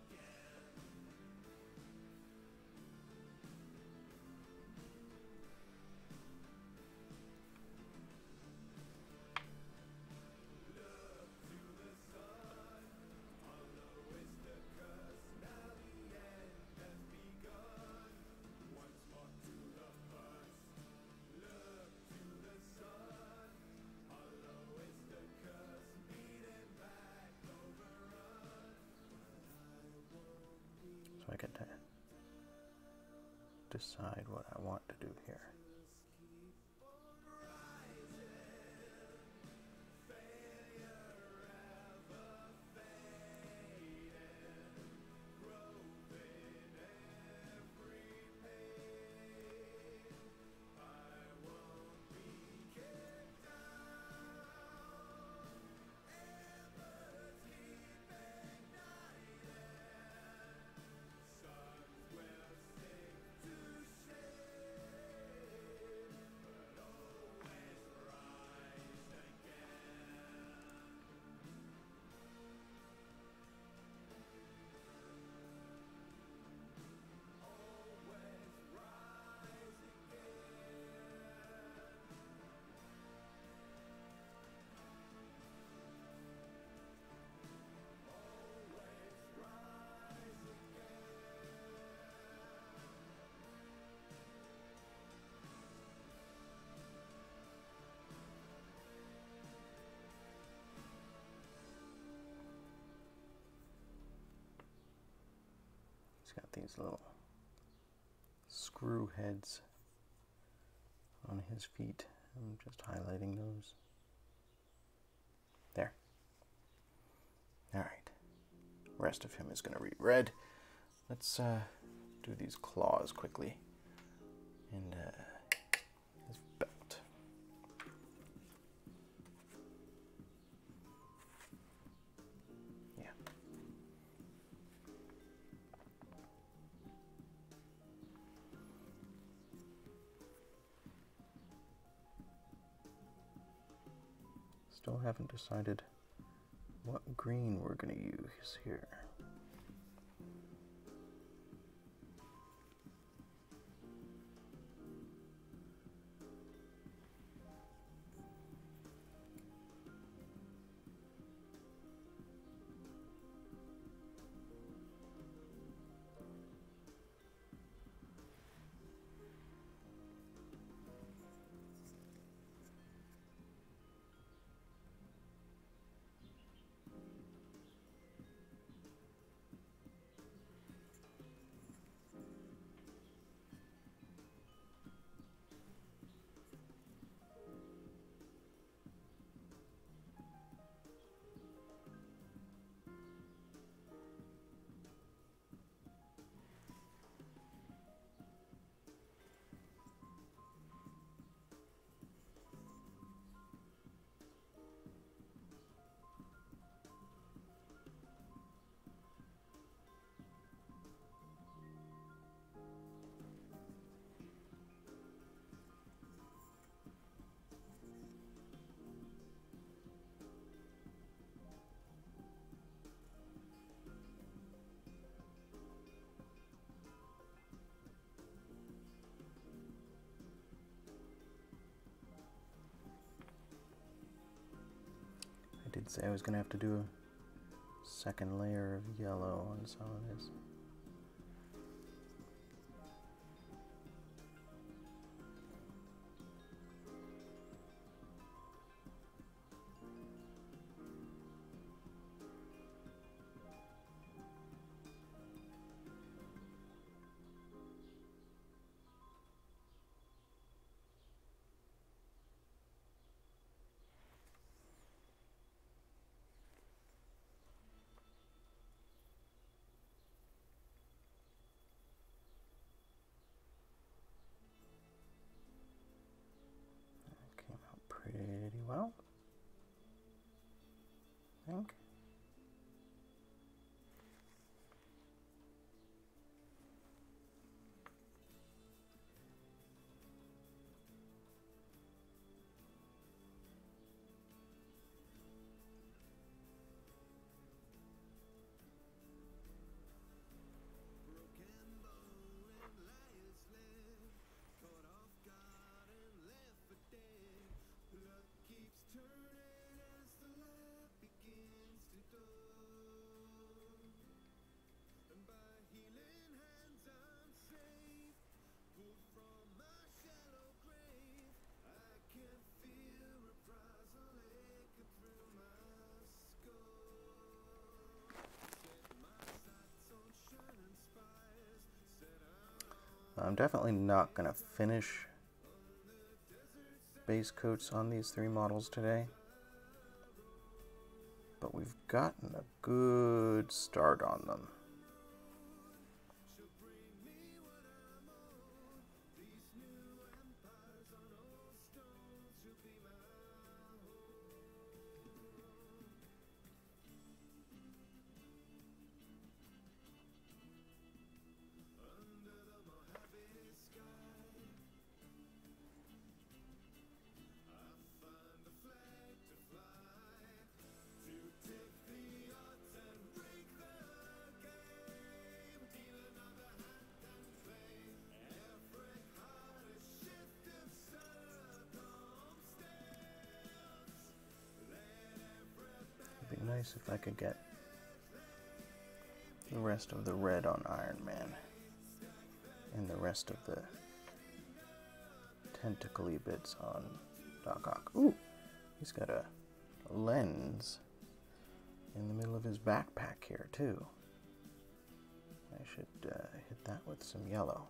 So I get to decide what I want to do here. He's got these little screw heads on his feet. I'm just highlighting those. There. All right. Rest of him is going to read red. Let's do these claws quickly. And his belt. Yeah. Still haven't decided what green we're going to use here. I did say I was going to have to do a second layer of yellow on some of this. Pretty well, I think. I'm definitely not going to finish base coats on these 3 models today, but we've gotten a good start on them. It'd be nice if I could get the rest of the red on Iron Man and the rest of the tentacly bits on Doc Ock. Ooh, he's got a lens in the middle of his backpack here too. I should hit that with some yellow.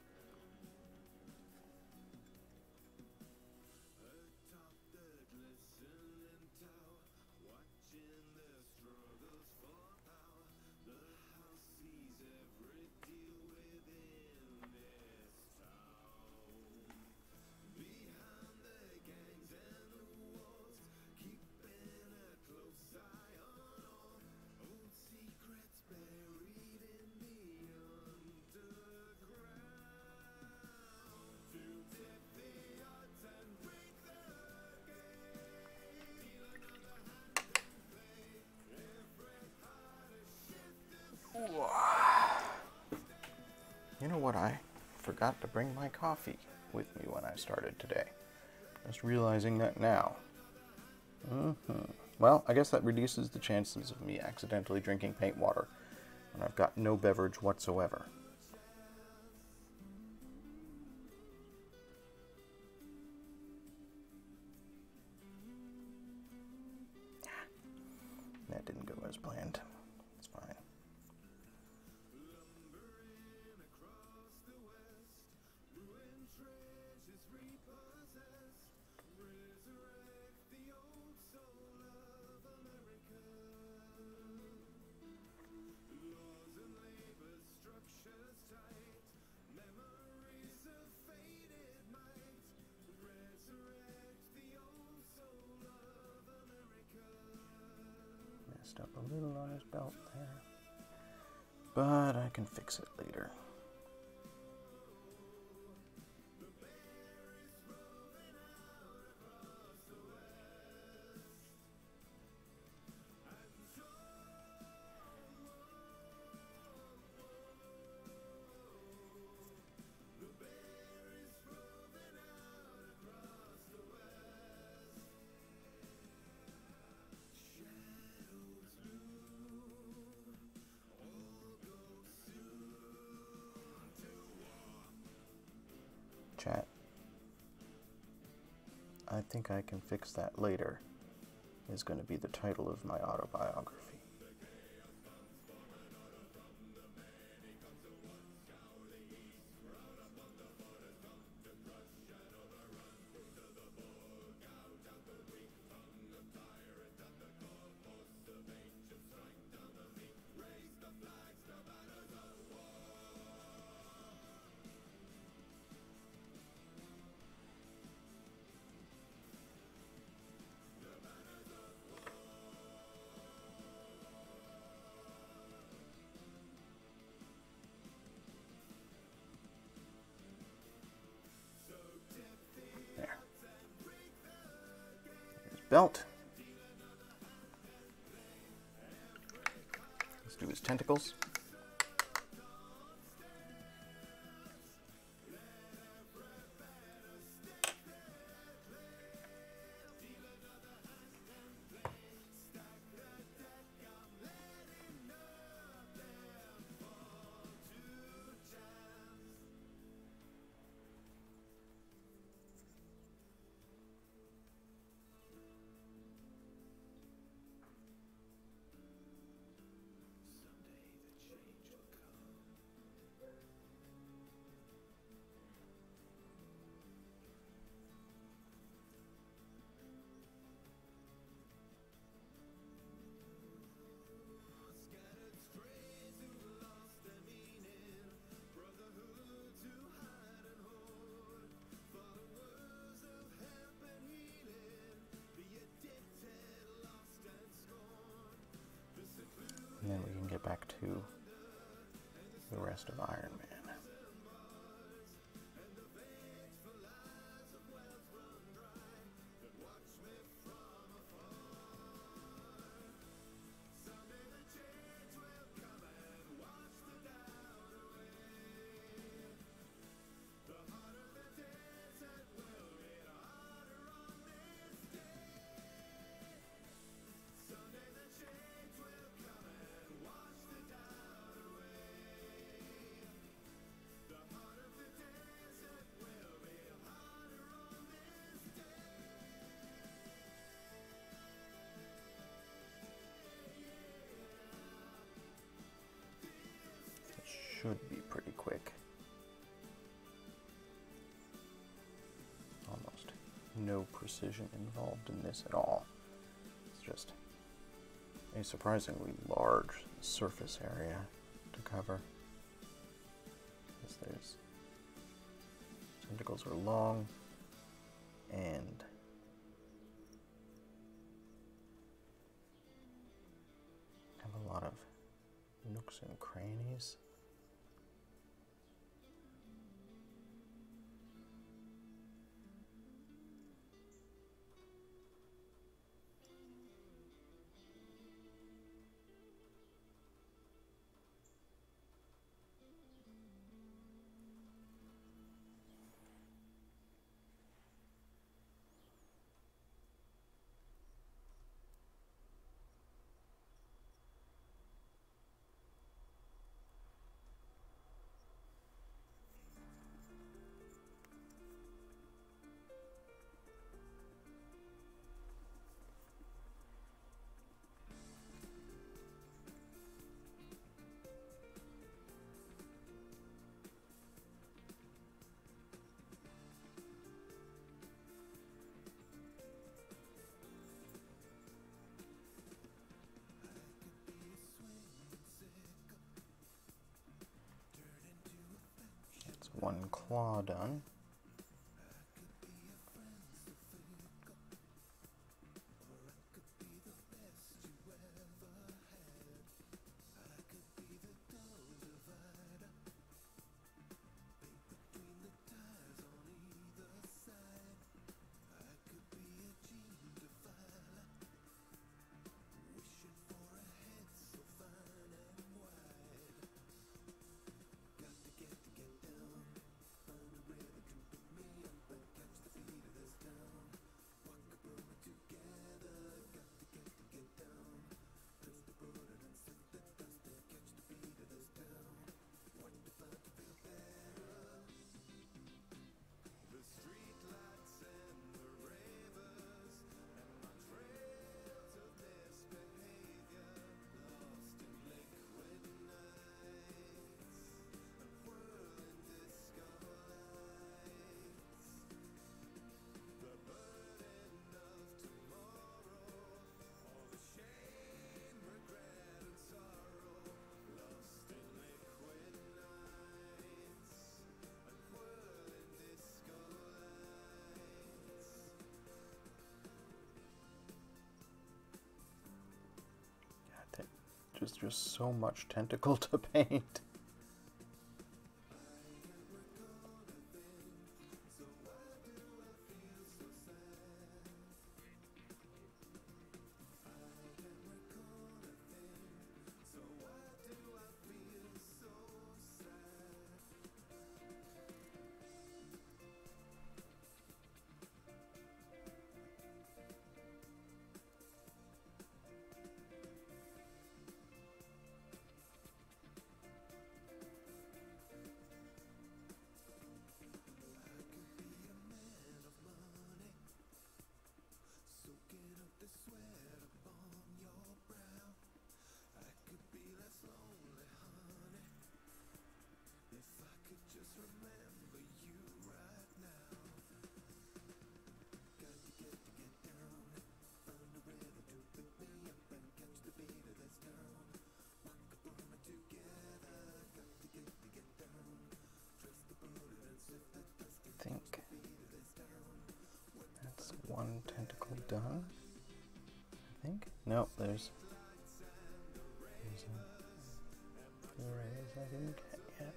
You know what? I forgot to bring my coffee with me when I started today. Just realizing that now. Well, I guess that reduces the chances of me accidentally drinking paint water when I've got no beverage whatsoever. That didn't go as planned. It's fine. Messed up a little on his belt there, but I can fix it later. Chat. I think I can fix that later is going to be the title of my autobiography. Belt. Let's do his tentacles. to the rest of Iron Man. Should be pretty quick. Almost no precision involved in this at all. It's just a surprisingly large surface area to cover. As those tentacles are long and have a lot of nooks and crannies. One claw done. Just so much tentacle to paint. I think that's one tentacle done. I think. No, there's rays I didn't get yet.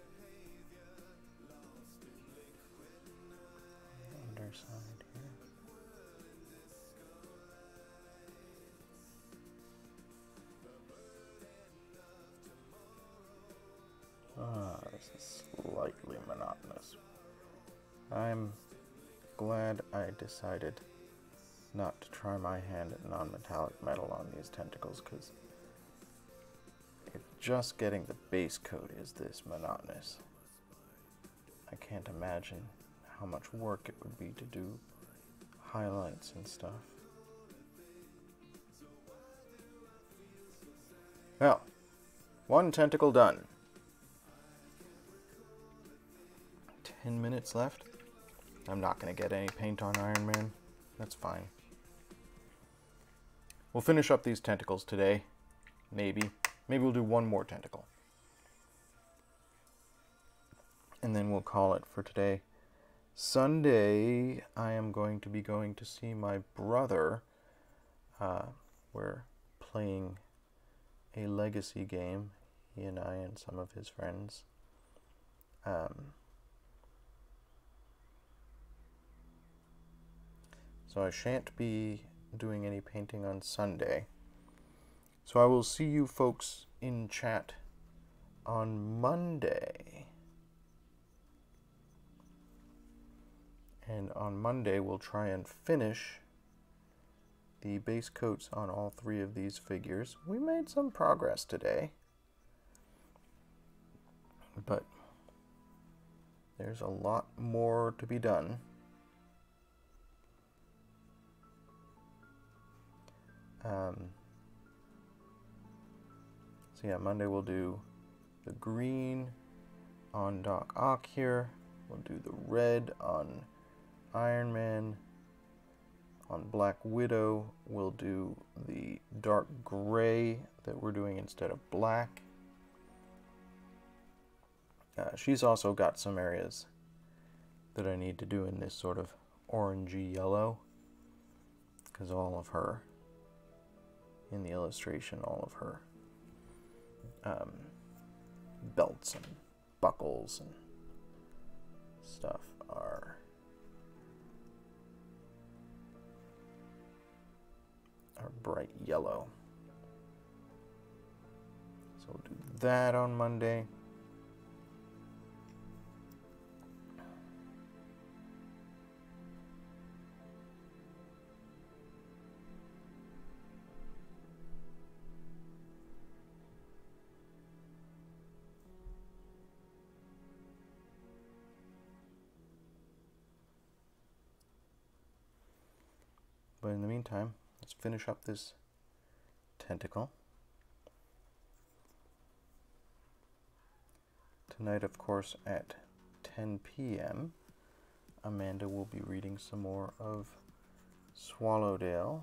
Underside here. This is slightly monotonous. I'm glad I decided not to try my hand at non-metallic metal on these tentacles, because just getting the base coat is this monotonous. I can't imagine how much work it would be to do highlights and stuff. Well, one tentacle done. 10 minutes left. I'm not going to get any paint on Iron Man. That's fine. We'll finish up these tentacles today. Maybe. Maybe we'll do one more tentacle. And then we'll call it for today. Sunday, I am going to be going to see my brother. We're playing a legacy game, he and I and some of his friends. So I shan't be doing any painting on Sunday. So I will see you folks in chat on Monday. And on Monday we'll try and finish the base coats on all three of these figures. We made some progress today, but there's a lot more to be done. So yeah, Monday we'll do the green on Doc Ock here. We'll do the red on Iron Man. On Black Widow, we'll do the dark gray that we're doing instead of black. She's also got some areas that I need to do in this sort of orangey yellow, because all of her, in the illustration, all of her belts and buckles and stuff are bright yellow. So we'll do that on Monday. But in the meantime, let's finish up this tentacle. Tonight, of course, at 10 p.m., Amanda will be reading some more of Swallowdale.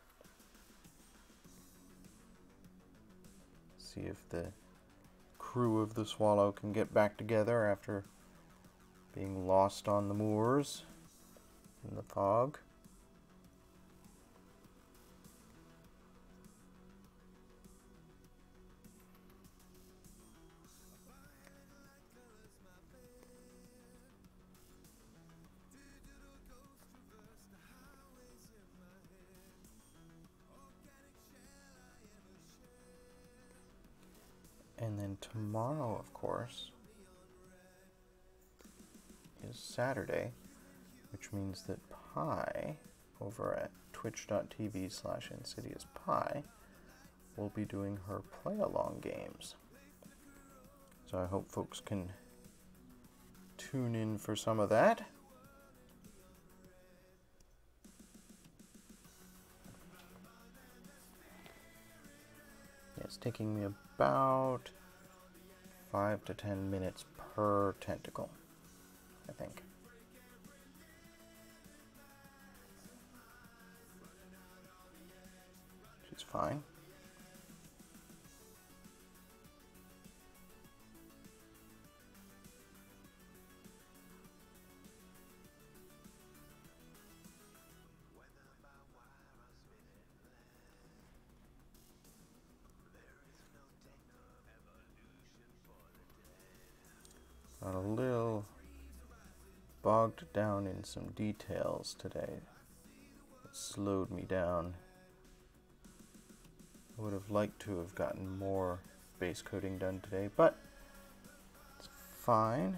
See if the crew of the Swallow can get back together after being lost on the moors in the fog. And then tomorrow, of course, is Saturday, which means that Pi, over at twitch.tv/InsidiousPi, will be doing her play-along games. So I hope folks can tune in for some of that. It's taking me about 5 to 10 minutes per tentacle, I think. Which is fine. bogged down in some details today. It slowed me down. I would have liked to have gotten more base coating done today, but it's fine.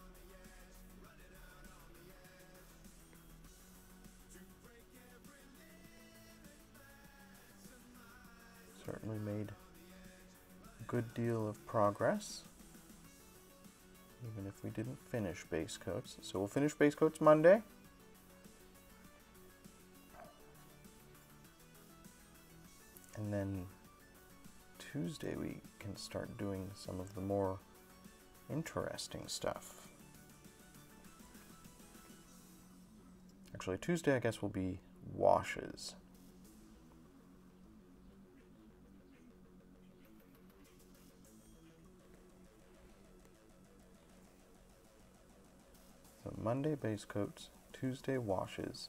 Certainly made a good deal of progress, even if we didn't finish base coats. So we'll finish base coats Monday. And then Tuesday we can start doing some of the more interesting stuff. Actually, Tuesday I guess will be washes. So Monday base coats, Tuesday washes,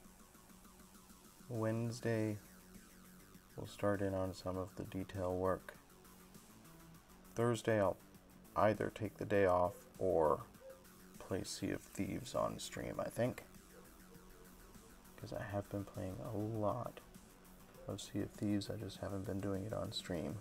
Wednesday we'll start in on some of the detail work. Thursday I'll either take the day off or play Sea of Thieves on stream, I think. Because I have been playing a lot of Sea of Thieves, I just haven't been doing it on stream.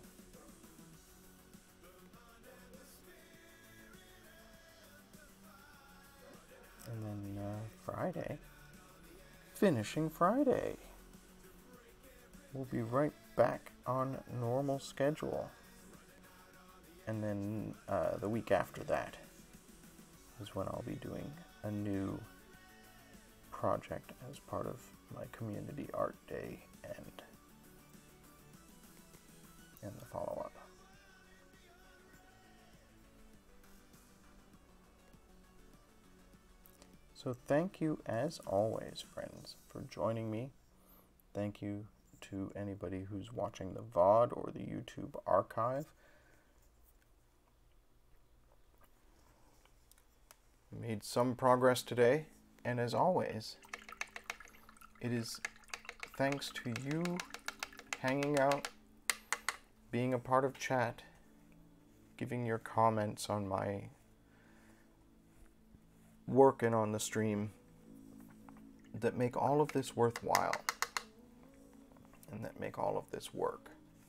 And then Friday, finishing Friday. We'll be right back on normal schedule. And then the week after that is when I'll be doing a new project as part of my community art day and the follow-up. So thank you as always, friends, for joining me. Thank you to anybody who's watching the VOD or the YouTube archive. We made some progress today, and as always, it is thanks to you hanging out, being a part of chat, giving your comments on my working on the stream that make all of this worthwhile and that make all of this work.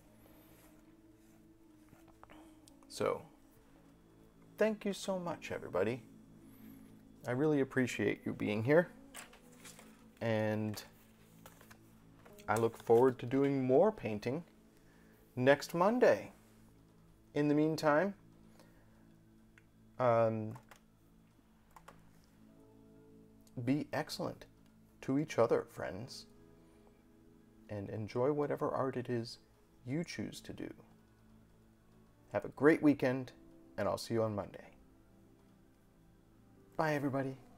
So, thank you so much, everybody. I really appreciate you being here, and I look forward to doing more painting next Monday. In the meantime, be excellent to each other, friends, and enjoy whatever art it is you choose to do. Have a great weekend, and I'll see you on Monday. Bye, everybody.